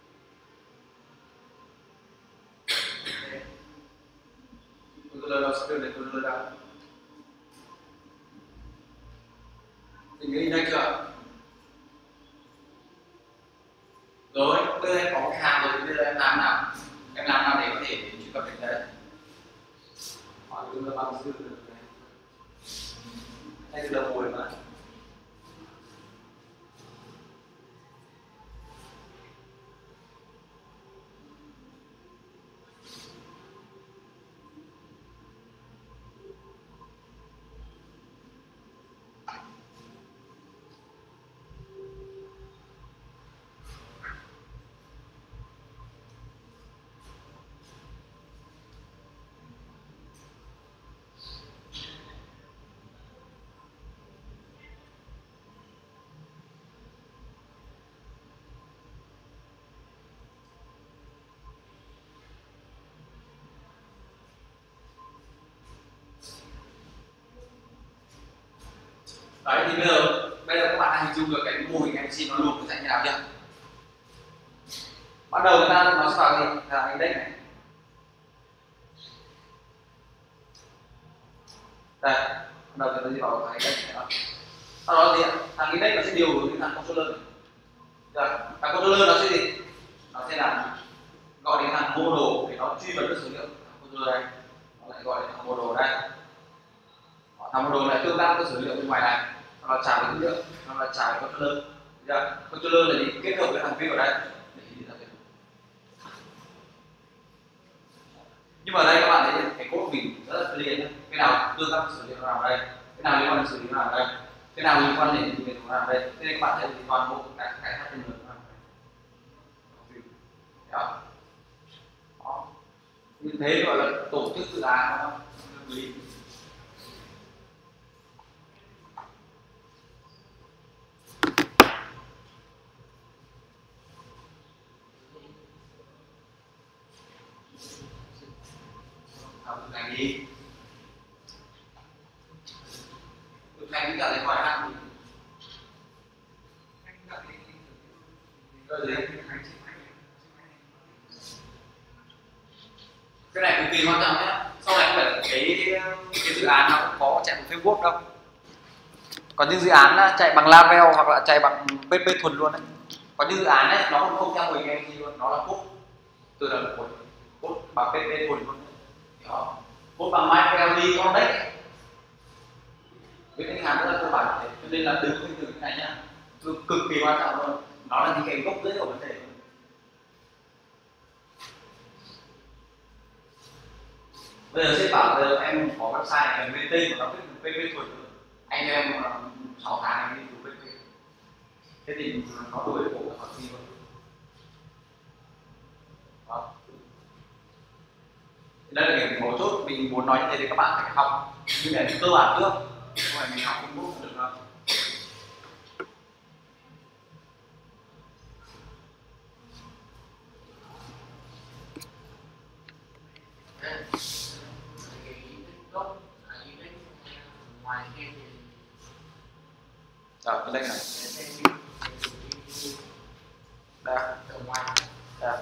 Controller đâu? Sẽ đến controller đâu? Mình nghĩ đây chưa? Rồi, bây giờ em có cái hàm rồi thì bây giờ em làm nào? Em làm nào để có thể truy cập được đấy? Hỏi đưa ra bằng sư được này. Hay từ đầu buổi mà. Đấy thì bây giờ bây giờ các bạn đã hình dung được cái mô hình em xê nó luồn nó chạy như nào chưa? Bắt đầu người ta nó sẽ vào gì? Là index này. Đây, bắt đầu người ta đi vào thằng index này đó. Sau đó gì ạ? Thằng index nó sẽ điều hướng đến thằng controller này. Rồi, thằng controller nó sẽ gì? Nó sẽ làm gọi đến thằng model để nó truy vấn được số liệu thằng controller này. Nó lại gọi đến thằng model đây. Thằng model này tương tác với số liệu bên ngoài này. Nó trả về dữ liệu, nó là trả về controller. Được. Controller là gì? Kết hợp với thằng view ở đây để đi ra việc. Nhưng mà ở đây các bạn thấy cái code mình rất là clear nhé. Cái nào tương tác với số liệu nó nằm ở đây, cái nào liên quan đến số liệu nó nằm ở đây, cái nào liên quan đến việc nó nằm ở đây. Thế nên các bạn thấy thì toàn bộ cái cái hát tê em lờ nó nằm ở đây. Đó. Đó. Như thế gọi là tổ chức dự án nó hợp lý. Thực hành đi, thực hành cả để hỏi hạn rồi gì? Cái này cực kỳ quan trọng nhé. Sau này không phải cái cái dự án nó cũng có chạy bằng framework đâu. Có những dự án chạy bằng Laravel hoặc là chạy bằng pê hát pê thuần luôn đấy. Có những dự án đấy nó còn không theo mười em gì luôn, nó là code từ đầu cuối, code bằng pê hát pê thuần luôn. Đó. Code bằng MySQL context với cái hàm rất là cơ bản thế, cho nên là đừng có tin tưởng cái này nhá, cực kỳ quan trọng luôn. Nó là những cái gốc rễ của vấn đề. Bây giờ sếp bảo bây giờ em có website này cần vê tê mà nó viết pê pê thuật, anh cho em sáu tháng anh đi từ pê pê. Thế thì nó đuổi bộ là gì luôn. Đó. Đây là điểm mấu chốt mình muốn nói như thế thì các bạn phải học những cái cơ bản trước, không phải mình học không bước không được đâu. Rồi, cái link này. Đây. Đây.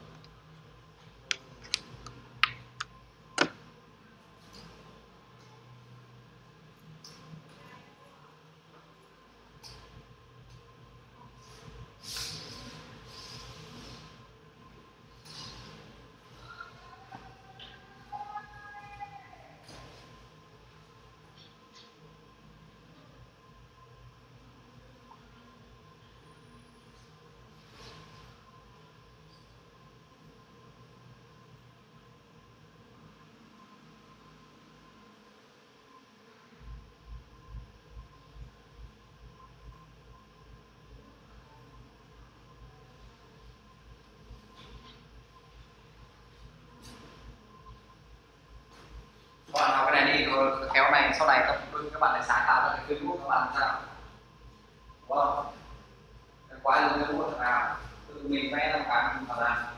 Các bạn học cái này đi, rồi kéo này sau này các, các bạn lại sáng tạo ra cái Facebook các bạn sao, đúng không? Quá là cái Facebook nào tự mình vẽ ra cái mình vào làm.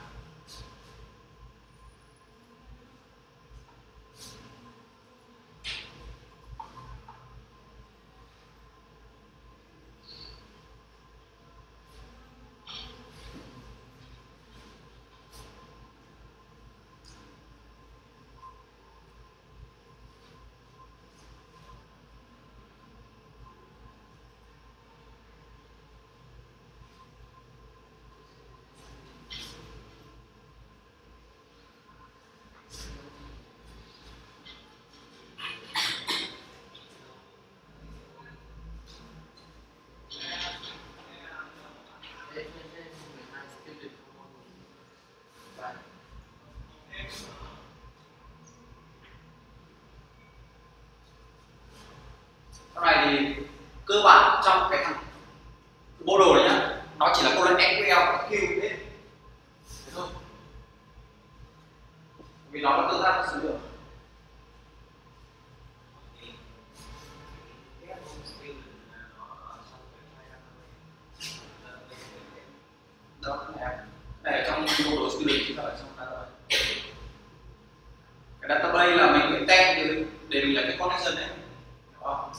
Cái này thì cơ bản trong cái thằng bộ đồ này nhá, nó chỉ là câu lệnh ét quy eo và Q đấy, thế thôi, vì nó là tương tác với số lượng. Đó, này trong bộ đồ skill chúng ta ở trong database. Cái database là mình phải tag để mình là cái connection đấy. Đó.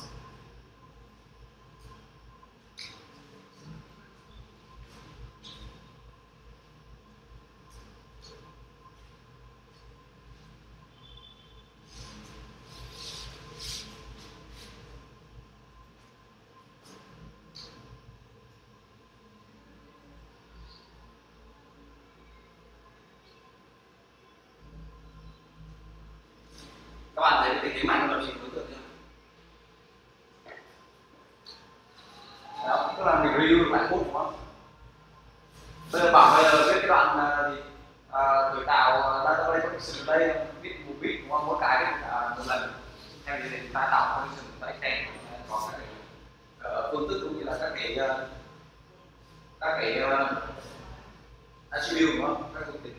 Các bạn thấy cái thế mạnh là gì đối tượng chưa? Đó, tức là mình review lại code đúng không? Bây giờ bảo bây giờ viết cái đoạn gì à, khởi tạo database connection ở đây viết một bit đúng không? Mỗi cái à, một lần theo như thế chúng ta tạo connection tại kèm có các cái uh, phương thức cũng như là các cái uh, các cái uh, attribute đúng không? Các thuộc tính.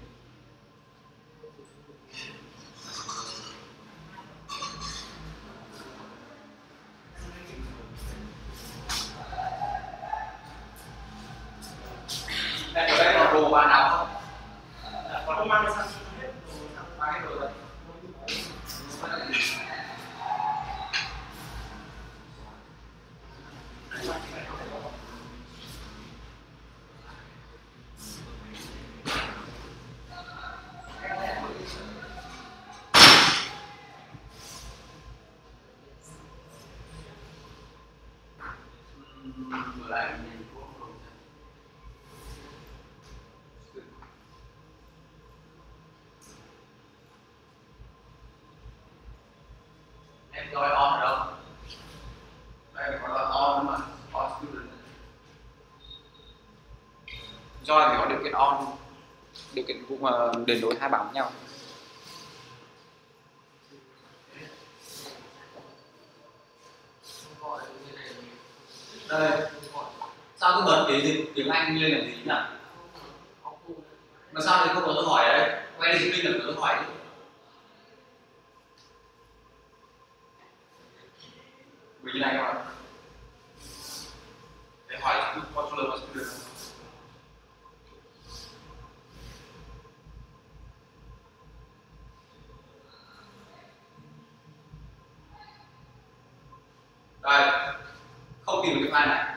Đây ở đây có đồ bạn nào không? Có không mang sang hết đồ sang mang hết rồi. Lại mình em join on ở đâu? Đây có là on mà on student. Join thì có điều kiện on, điều kiện cũng uh, đền đối hai bảng với nhau. Đây, sao cứ bật cái dịch tiếng Anh lên làm gì nhỉ? Mà sao thì không có câu hỏi ở đây? Quay đi chứng minh là có câu hỏi chứ. Vì như này các bạn. Để hỏi controller và student. Đây, không tìm được cái file này.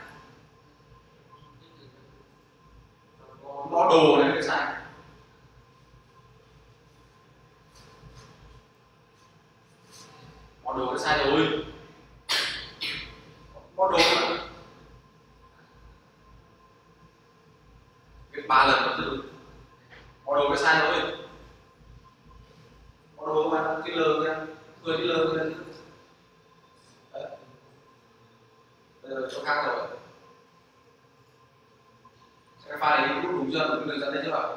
Model này cái sai. Model cái sai rồi. Model cái ba lần nó tự model cái sai rồi. Model mà cái lờ kia, vừa cái lờ kia. Đấy. Bây giờ chỗ khác rồi. Cái file này cũng đúng chưa? Đúng được ra đây chưa ạ?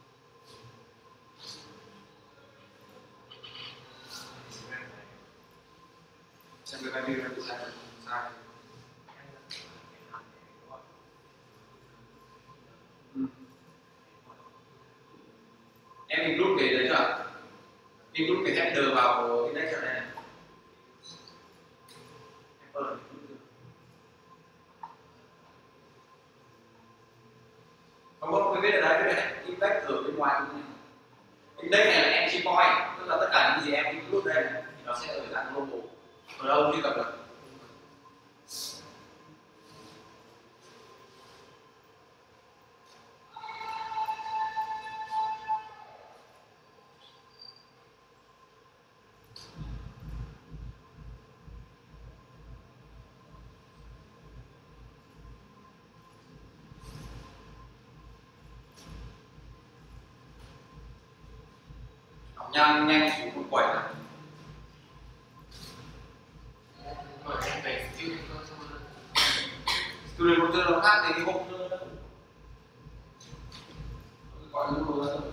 Xem cái file này sai sai. Ừ. Em include cái đấy chưa? Include cái header vào cái lecture này. Không có cái viết ở đây, cái này index ở bên ngoài như này. Index này là entry point, tức là tất cả những gì em include đây này, thì nó sẽ ở dạng global. Ở đâu truy cập được? nhanh nhanh xuống một quẩy này. Student controller nó khác thì cái hộp nữa đó. Gọi nó luôn đó.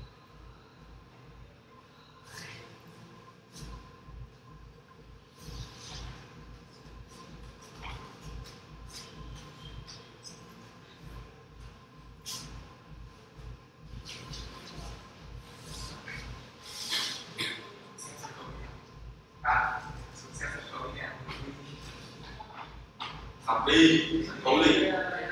Học đi, cố lý.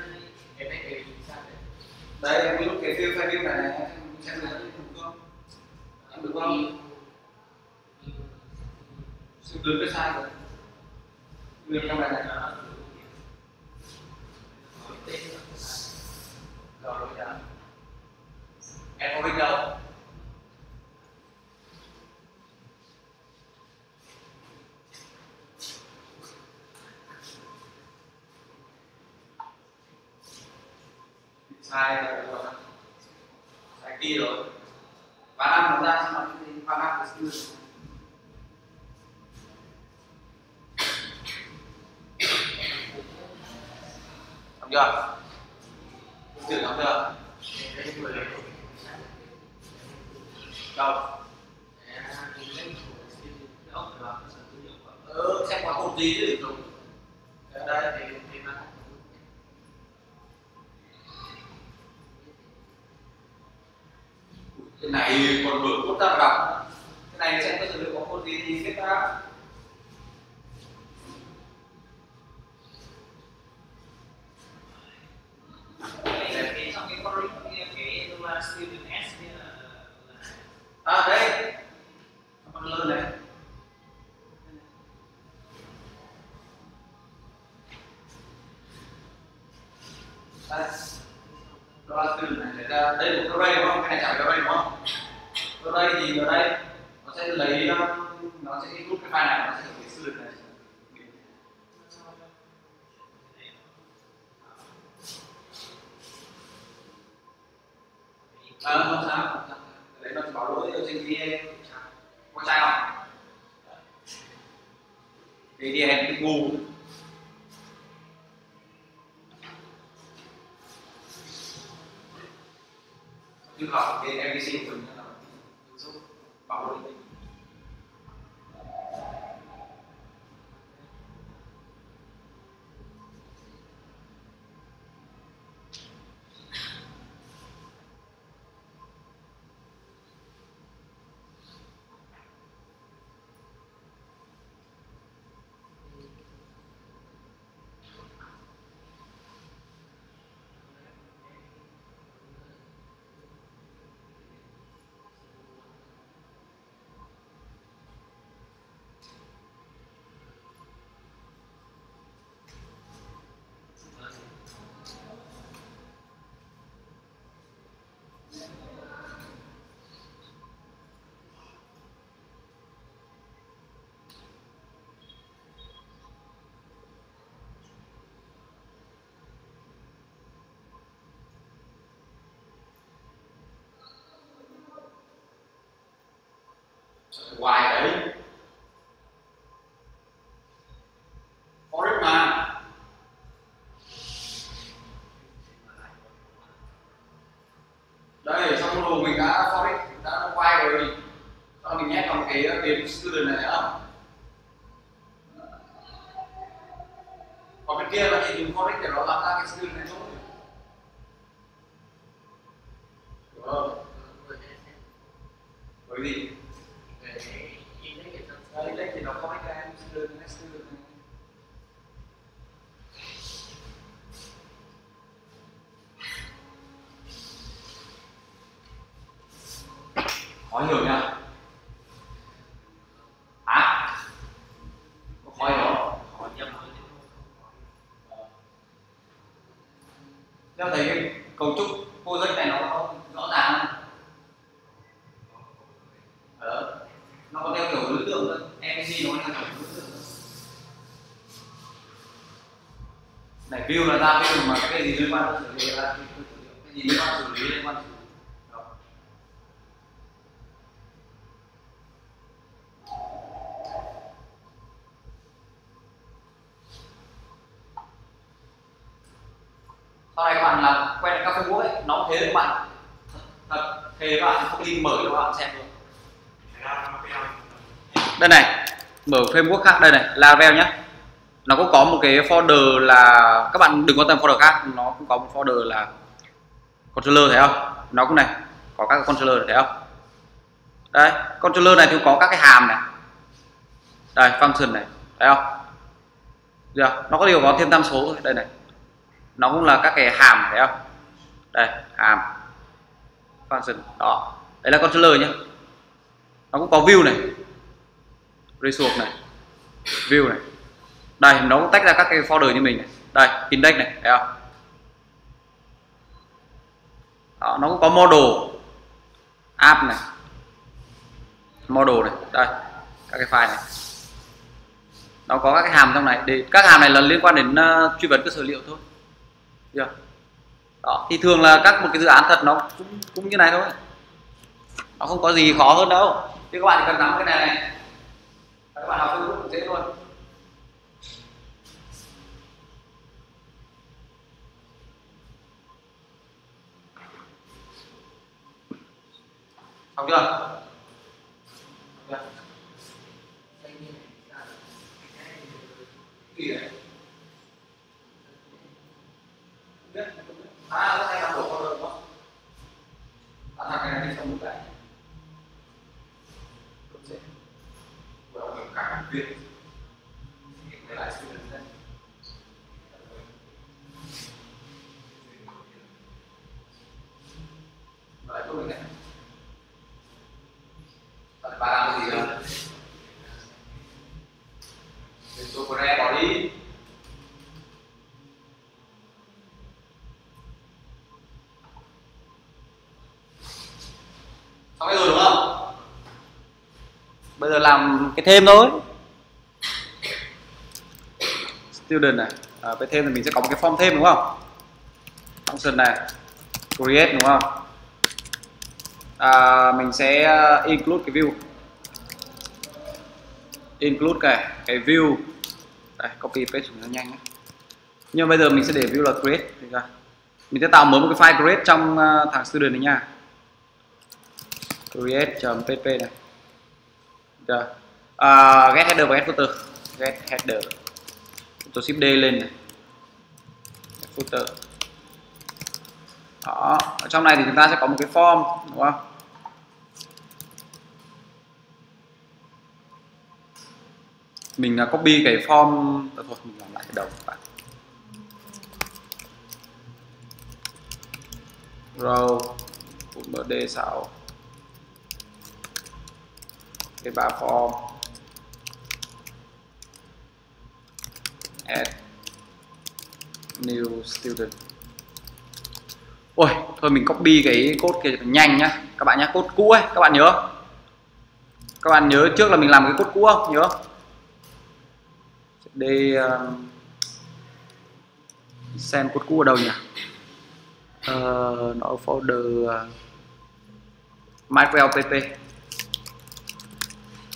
Đây em lúc cái field file này này em xem được đúng không? Em được không? Sự được cái sai rồi. Người trong này này. Rồi rồi. Em có biết đâu? Sai rồi, sai kia rồi. Và năm nó ra xem là cái gì, và năm cái gì. Xong chưa? Chưa xong chưa? Đâu? Ừ, xem có cột gì chứ để dùng. Đây thì thì nó cái này còn mở cốt ra đọc. Cái này xem có dữ liệu có code gì thì xếp ra. Cái trong cái con cái cái student S kia là à đây con lớn này. Đây. Đó là từ này để ra đây là một array đúng không? Cái này chẳng phải array đúng không? Array thì ở đây nó sẽ lấy nó sẽ include cái file này, nó sẽ cái student này. À, không sao, không sao. Đấy nó bảo lỗi ở trên kia có sai không? Thì đi hẹn cái ngu. Chứ học cái em vê xê của mình là giúp bảo lỗi. hoài đấy. Forex mà. Đây, trong đồ mình đã Forex đã quay rồi. Sau mình nhét vào một cái tiền student này không? Còn bên kia là chỉ dùng Forex để nó làm ra cái student này thôi. Đúng không? Bởi vì đây đây thì nó Forex ra em student này student này. Khó hiểu nhá. À, có khó hiểu không? Khó nhầm. Theo thấy cái cấu trúc project này nó rõ ràng không? Ờ, nó có theo kiểu đối tượng thôi. em xê nó theo kiểu đối tượng thôi. Này view là ra view mà cái gì liên quan đến xử lý là cái gì liên quan xử lý liên quan xử lý. Sau này các bạn làm quen các Facebook ấy, nó cũng thế đấy các bạn. Thật, thế các bạn không đi mở cho các bạn xem luôn. Đây này, mở framework khác đây này, Laravel nhé. Nó cũng có một cái folder là các bạn đừng quan tâm folder khác, nó cũng có một folder là controller thấy không? Nó cũng này, có các controller thấy không? Đây, controller này thì có các cái hàm này. Đây, function này, thấy không? Được, nó có điều có thêm tham số thôi, đây này. Nó cũng là các cái hàm thấy không? Đây, hàm function đó. Đấy là controller nhé. Nó cũng có view này, resource này, view này. Đây, nó cũng tách ra các cái folder như mình này. Đây, index này, thấy không? Đó, nó cũng có model, app này, model này, đây, các cái file này. Nó có các cái hàm trong này, để các hàm này là liên quan đến uh, truy vấn cơ sở liệu thôi. Được. Đó, thì thường là các một cái dự án thật nó cũng, cũng như này thôi. Nó không có gì khó hơn đâu. Thì các bạn chỉ cần nắm cái này này. Các bạn học Facebook cũng dễ luôn. Xong chưa? Được. Gì đấy? À, nó thay làm bộ con đường đó. Bạn thằng này đi xong một cái. Cũng dễ. Vừa được cả viên. Để lại sự đơn giản. Lại tôi này. Bạn ba làm cái gì rồi? Để tôi có re bỏ đi. Xong rồi đúng không? Bây giờ làm cái thêm thôi. Student này, à, cái thêm thì mình sẽ có một cái form thêm đúng không? Function này, create đúng không? À, mình sẽ include cái view, include cái cái view, đây, copy paste cho nó nhanh nhé. Nhưng bây giờ mình sẽ để view là create, mình sẽ tạo mới một cái file create trong uh, thằng student này nha. create.pp này. Rồi. À, get header và get footer. Get header. Tôi shift D lên này. Footer. Đó, ở trong này thì chúng ta sẽ có một cái form đúng không? Mình copy cái form thôi, mình làm lại cái đầu các bạn. Row md sáu cái ba form add new student. Ôi thôi mình copy cái code kia nhanh nhá các bạn nhá, code cũ ấy các bạn nhớ, các bạn nhớ trước là mình làm cái code cũ không nhớ đây. Um, xem code cũ ở đâu nhỉ? Uh, nó folder uh, MySQL pp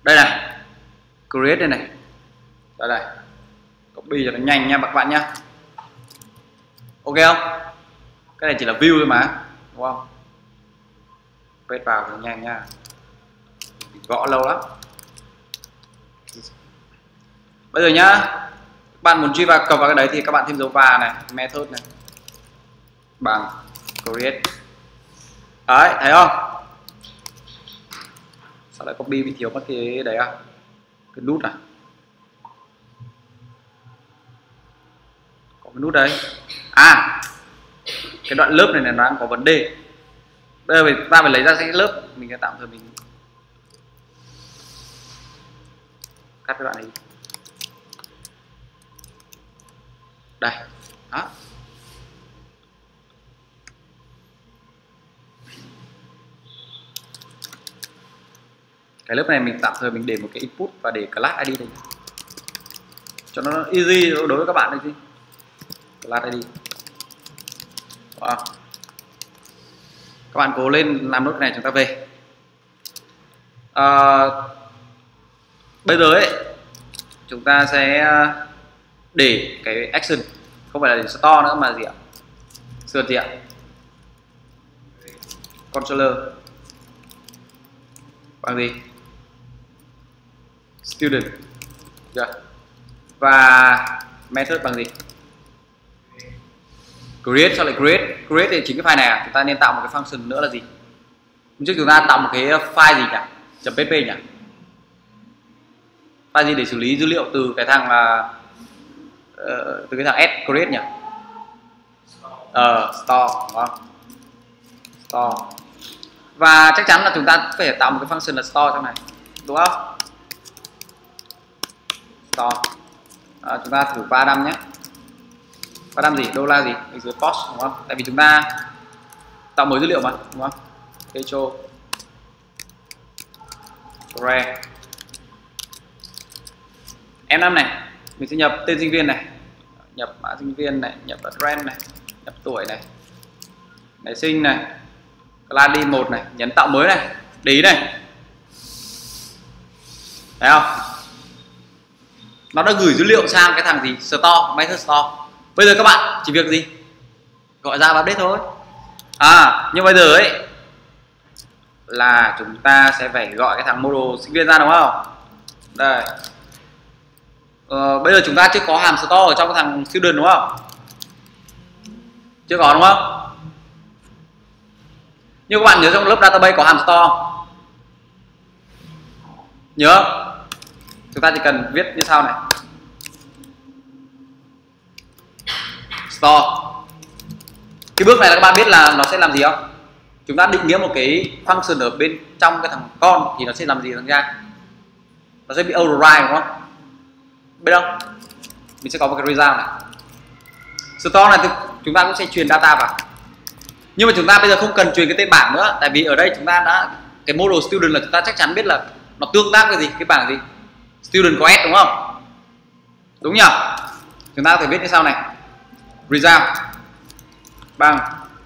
Đây này, create đây này, đây này, copy cho nó nhanh nha các bạn nhá. Ok không? Cái này chỉ là view thôi mà, đúng không? Paste vào thì nhanh nha, gõ lâu lắm. Bây giờ nhá, các bạn muốn truy vào cập vào cái đấy thì các bạn thêm dấu và này, method này, bằng create. Đấy, thấy không? Sao lại copy bị thiếu mất cái đấy à? Cái nút à? Có cái nút đấy. À, cái đoạn lớp này là nó đang có vấn đề. Bây giờ chúng ta phải lấy ra cái lớp, mình sẽ tạm thời mình cắt cái đoạn này. Đây, đó. Cái lớp này mình tạm thời mình để một cái input và để class i đê đây cho nó easy đối với các bạn đây chứ. Class i đê. Wow. Các bạn cố lên làm nốt cái này chúng ta về. À, bây giờ ấy chúng ta sẽ để cái action không phải là để store nữa mà gì ạ? Sửa gì ạ? Controller bằng gì? Student. Yeah. Và method bằng gì? Create. Sao lại create? Create thì chính cái file này à? Chúng ta nên tạo một cái function nữa là gì? Hôm trước chúng ta tạo một cái file gì nhỉ? .pp nhỉ? File gì để xử lý dữ liệu từ cái thằng uh, từ cái thằng add create nhỉ? Uh, store, đúng không? Store. Và chắc chắn là chúng ta phải tạo một cái function là store trong này, đúng không? Store. À, chúng ta thử ba năm nhé. ba năm gì? Đô la gì? Mình dưới post, đúng không? Tại vì chúng ta tạo mới dữ liệu mà, đúng không? Petro Re em năm này, mình sẽ nhập tên sinh viên này, nhập mã sinh viên này, nhập address này, nhập tuổi này, ngày sinh này, class đi một này, nhấn tạo mới này, để ý này, thấy không? Nó đã gửi dữ liệu sang cái thằng gì? Store, method store. Bây giờ các bạn chỉ việc gì? Gọi ra và update thôi. À, nhưng bây giờ ấy là chúng ta sẽ phải gọi cái thằng model sinh viên ra, đúng không? Đây. Ờ, bây giờ chúng ta chưa có hàm store ở trong cái thằng student, đúng không? Chưa có, đúng không? Nhưng các bạn nhớ trong lớp database có hàm store không? Nhớ. Chúng ta chỉ cần viết như sau này. Store. Cái bước này là các bạn biết là nó sẽ làm gì không? Chúng ta định nghĩa một cái function ở bên trong cái thằng con thì nó sẽ làm gì thằng ra? Nó sẽ bị override, đúng không? Biết không? Mình sẽ có một cái result này. Store này chúng ta cũng sẽ truyền data vào. Nhưng mà chúng ta bây giờ không cần truyền cái tên bảng nữa, tại vì ở đây chúng ta đã cái model student là chúng ta chắc chắn biết là nó tương tác với gì? Cái bảng gì? Student có S, đúng không? Đúng nhỉ? Chúng ta có thể viết như sau này. Result bằng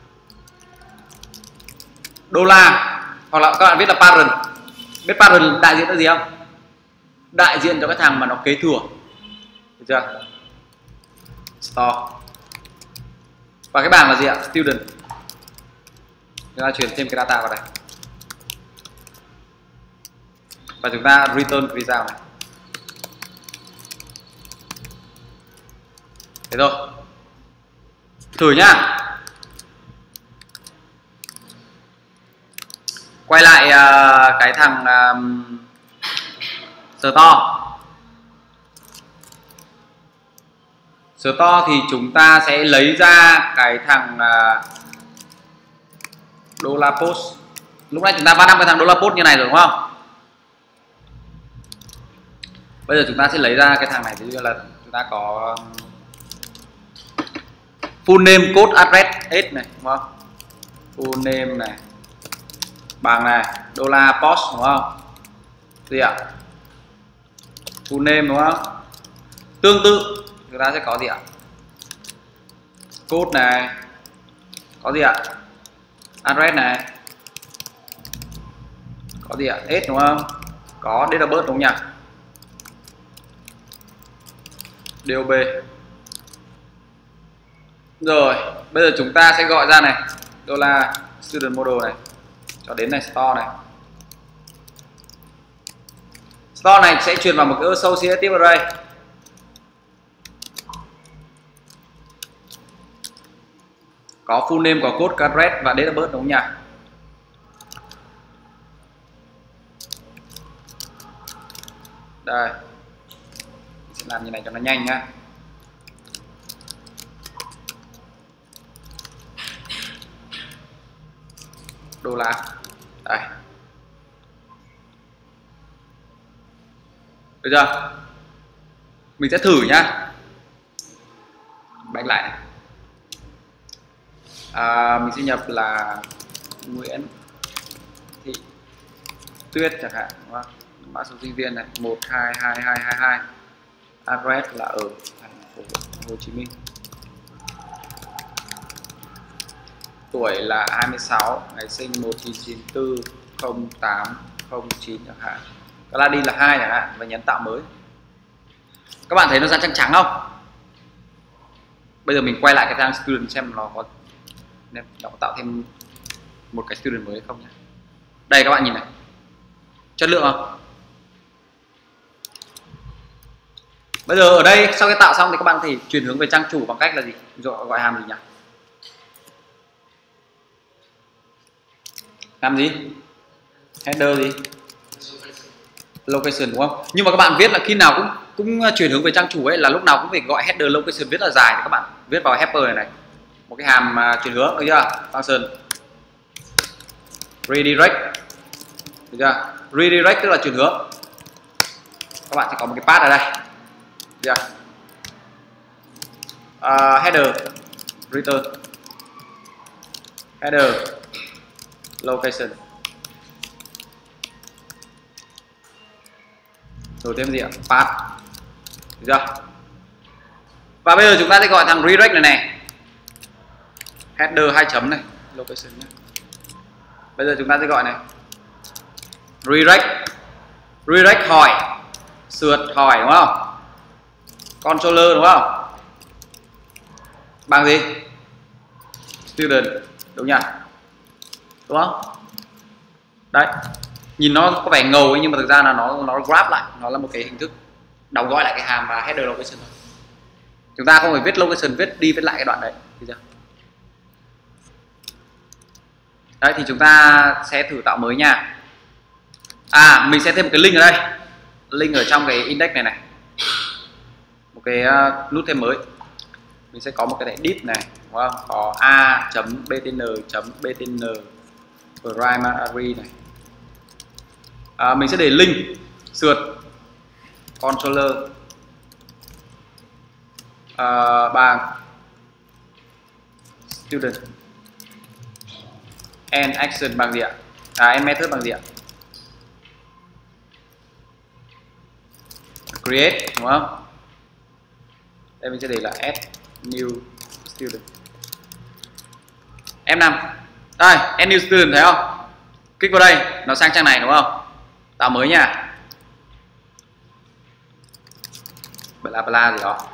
đô la, hoặc là các bạn viết là parent. Biết parent đại diện là gì không? Đại diện cho cái thằng mà nó kế thừa. Được chưa? Store. Và cái bảng là gì ạ? Student. Chúng ta chuyển thêm cái data vào đây. Và chúng ta return result này. Thế thôi. Thử nhá. Quay lại uh, cái thằng um, store. Store thì chúng ta sẽ lấy ra cái thằng uh, đô la post. Lúc nãy chúng ta va năm cái thằng đô la post như này rồi, đúng không? Bây giờ chúng ta sẽ lấy ra cái thằng này, ví dụ là chúng ta có full name, code, address hết này, đúng không? Full name này, bằng này, đô la post, đúng không? Gì ạ? Full name, đúng không? Tương tự chúng ta sẽ có gì ạ? Code này, có gì ạ? Address này, có gì ạ? Hết, đúng không? có data bus đúng không nhỉ? đê ô bê. Rồi, bây giờ chúng ta sẽ gọi ra này, đô la student model này, cho đến này store này. Store này sẽ truyền vào một cái associative array. Có full name, có code address và data bus đúng không nhỉ? Đây, mình sẽ làm như này cho nó nhanh nhá. Đô la đây, được chưa? Mình sẽ thử nhá, back lại này. À, mình sẽ nhập là Nguyễn Thị Tuyết chẳng hạn, đúng không? Mã số sinh viên này một hai hai hai hai hai, address là ở thành phố Hồ Chí Minh, tuổi là hai mươi sáu, ngày sinh một chín chín tư không tám không chín chẳng hạn, class đi là hai chẳng hạn, và nhấn tạo mới. Các bạn thấy nó ra trắng trắng không? Bây giờ mình quay lại cái trang student xem nó có nó có tạo thêm một cái student mới hay không nhé. Đây các bạn nhìn này, chất lượng không? Bây giờ ở đây sau khi tạo xong thì các bạn có thể chuyển hướng về trang chủ bằng cách là gì? Rồi gọi hàm gì nhỉ? Hàm gì? Header gì? Location đúng không? Nhưng mà các bạn viết là khi nào cũng cũng chuyển hướng về trang chủ ấy là lúc nào cũng phải gọi header location viết là dài, thì các bạn viết vào helper này này, một cái hàm uh, chuyển hướng, được chưa? Function redirect, được chưa? Redirect tức là chuyển hướng. Các bạn sẽ có một cái path ở đây, được chưa? Uh, header return, header location, rồi thêm gì ạ? Path, được chưa? Và bây giờ chúng ta sẽ gọi thằng redirect này này, header hai chấm này, location nhé. Bây giờ chúng ta sẽ gọi này redirect, redirect hỏi, sượt hỏi đúng không? Controller đúng không? Bằng gì? Student, đúng nhỉ? Đúng không? Đấy, nhìn nó có vẻ ngầu ấy, nhưng mà thực ra là nó nó grab lại, nó là một cái hình thức đóng gói lại cái hàm và header location thôi. Chúng ta không phải viết location, viết đi viết lại cái đoạn đấy. Đấy thì chúng ta sẽ thử tạo mới nha. À, mình sẽ thêm một cái link ở đây, link ở trong cái index này này, một cái uh, nút thêm mới. Mình sẽ có một cái này div này, đúng không? Có a.btn.btn primary này. À, mình sẽ để link sượt controller uh, bằng student and action bằng gì ạ? À, and method bằng gì ạ? Create đúng không? Đây mình sẽ để là add new student. F năm. Đây, add new student thấy không? Kích vào đây, nó sang trang này đúng không? Tạo mới nha. Bla bla gì đó.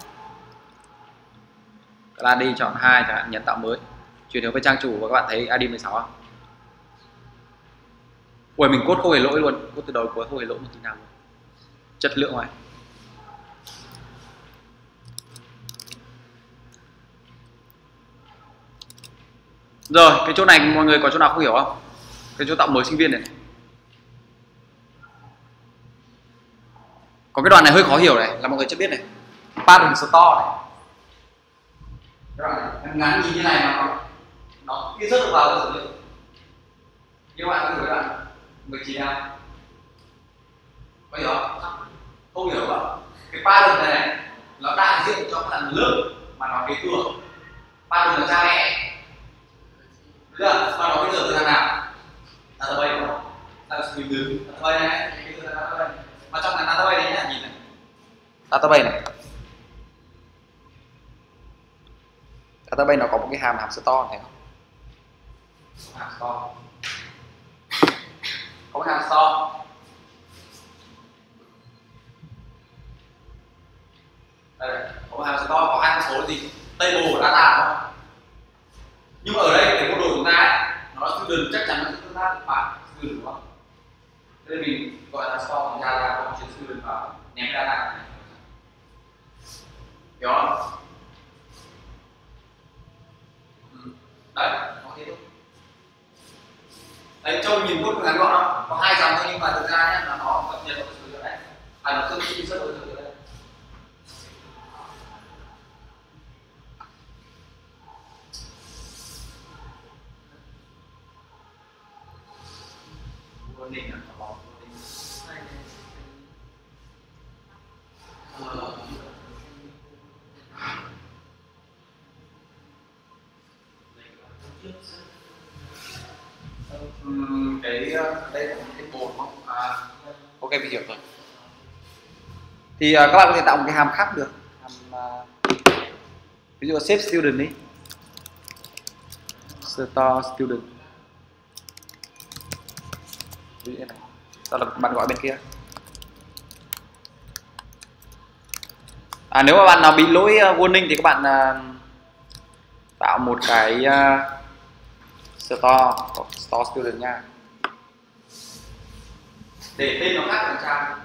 Bla đi chọn hai chẳng hạn, nhấn tạo mới. Chuyển hướng với trang chủ và các bạn thấy i đê mười sáu không? Ui, mình code không hề lỗi luôn, code từ đầu cuối không hề lỗi một tí nào luôn. Chất lượng này. Rồi, cái chỗ này mọi người có chỗ nào không hiểu không? Cái chỗ tạo mới sinh viên này, này. Có cái đoạn này hơi khó hiểu này, là mọi người chưa biết này. Pattern store này. Cái đoạn này ngắn nhìn như này mà nó nó kia rớt được vào cái dữ liệu. Nhưng các bạn có hiểu cái đoạn mười chín nào? Có hiểu không? Không hiểu không? Cái pattern này, này nó đại diện cho các bạn lớp mà nó cái cửa. Pattern là cha mẹ. Được chưa? Và nó bây giờ từ thằng nào? Database đúng không? Database đứng database này, cái từ database. Mà trong cái database đấy nhá, nhìn này. Database này. Database nó có một cái hàm hàm store này không? Hàm store. Có cái hàm store. gì? Table của data đúng không? Nhưng mà ở đây cái model của chúng ta ấy, nó là student, chắc chắn nó sẽ tương tác với phải student đúng không? Thế nên mình gọi là storeของ Java có chuyển student vào ném data này. Hiểu không? Ừ. Đấy, nó thế thôi. Đấy, trông nhìn code ngắn gọn không? Có hai dòng thôi nhưng mà thực ra nhé, là nó cập nhật một số điều đấy. À, nó tương tự rất là điều đấy. Warning là có warning. Ờ. Uhm, cái đây là cái bồn đúng không? À, ok mình hiểu rồi. Thì uh, các bạn có thể tạo một cái hàm khác được, hàm uh, ví dụ là save student đi, store student, ví dụ như này, sau là bạn gọi bên kia. À, nếu mà bạn nào bị lỗi uh, warning thì các bạn uh, tạo một cái uh, store store student nha, để tên nó khác phần trang.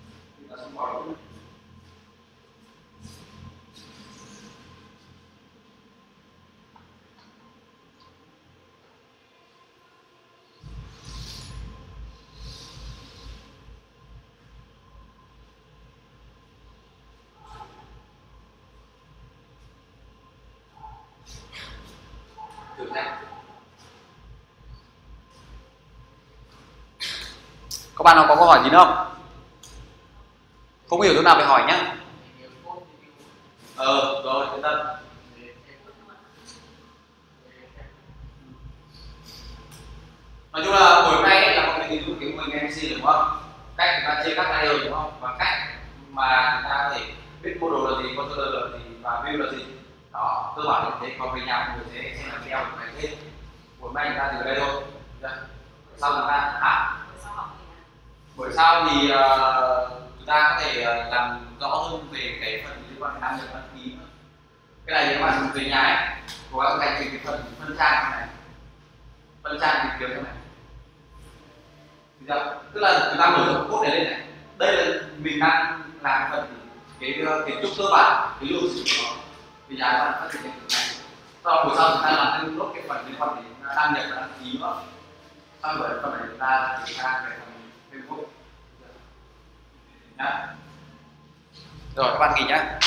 Thử này. Các bạn nào có câu hỏi gì nữa không? Không hiểu chỗ nào phải hỏi nhá. Ờ, rồi, yên tâm. Nói chung là buổi hôm nay là mọi người hình dung cái mô hình em xê đúng không? Cách chúng ta chia các layer đúng không? Và cách mà chúng ta có thể biết model là gì, controller là gì và view là gì. Đó, cơ bản là thế. Còn về nhà mọi người sẽ xem là video của này thêm. Buổi hôm nay chúng ta dừng ở đây thôi. Sau chúng ta à? Buổi sau thì uh, chúng ta có thể uh, làm rõ hơn về cái phần liên quan đến đăng nhập đăng ký. Cái này nếu bạn về nhà ấy, cố gắng dành cái phần phân trang này, phân trang tìm kiếm thế này. Được. Tức là chúng ta mở rộng code này lên này. Đây là mình đang làm phần cái kiến trúc cơ bản, cái lưu sử của nó. Vì nhà bạn phát triển cái này. Sau buổi sau chúng ta làm thêm nốt cái phần liên quan đến đăng nhập và đăng ký nữa. Sau buổi phần này chúng ta triển khai về phần Facebook. Nhá. Rồi các bạn nghỉ nhá.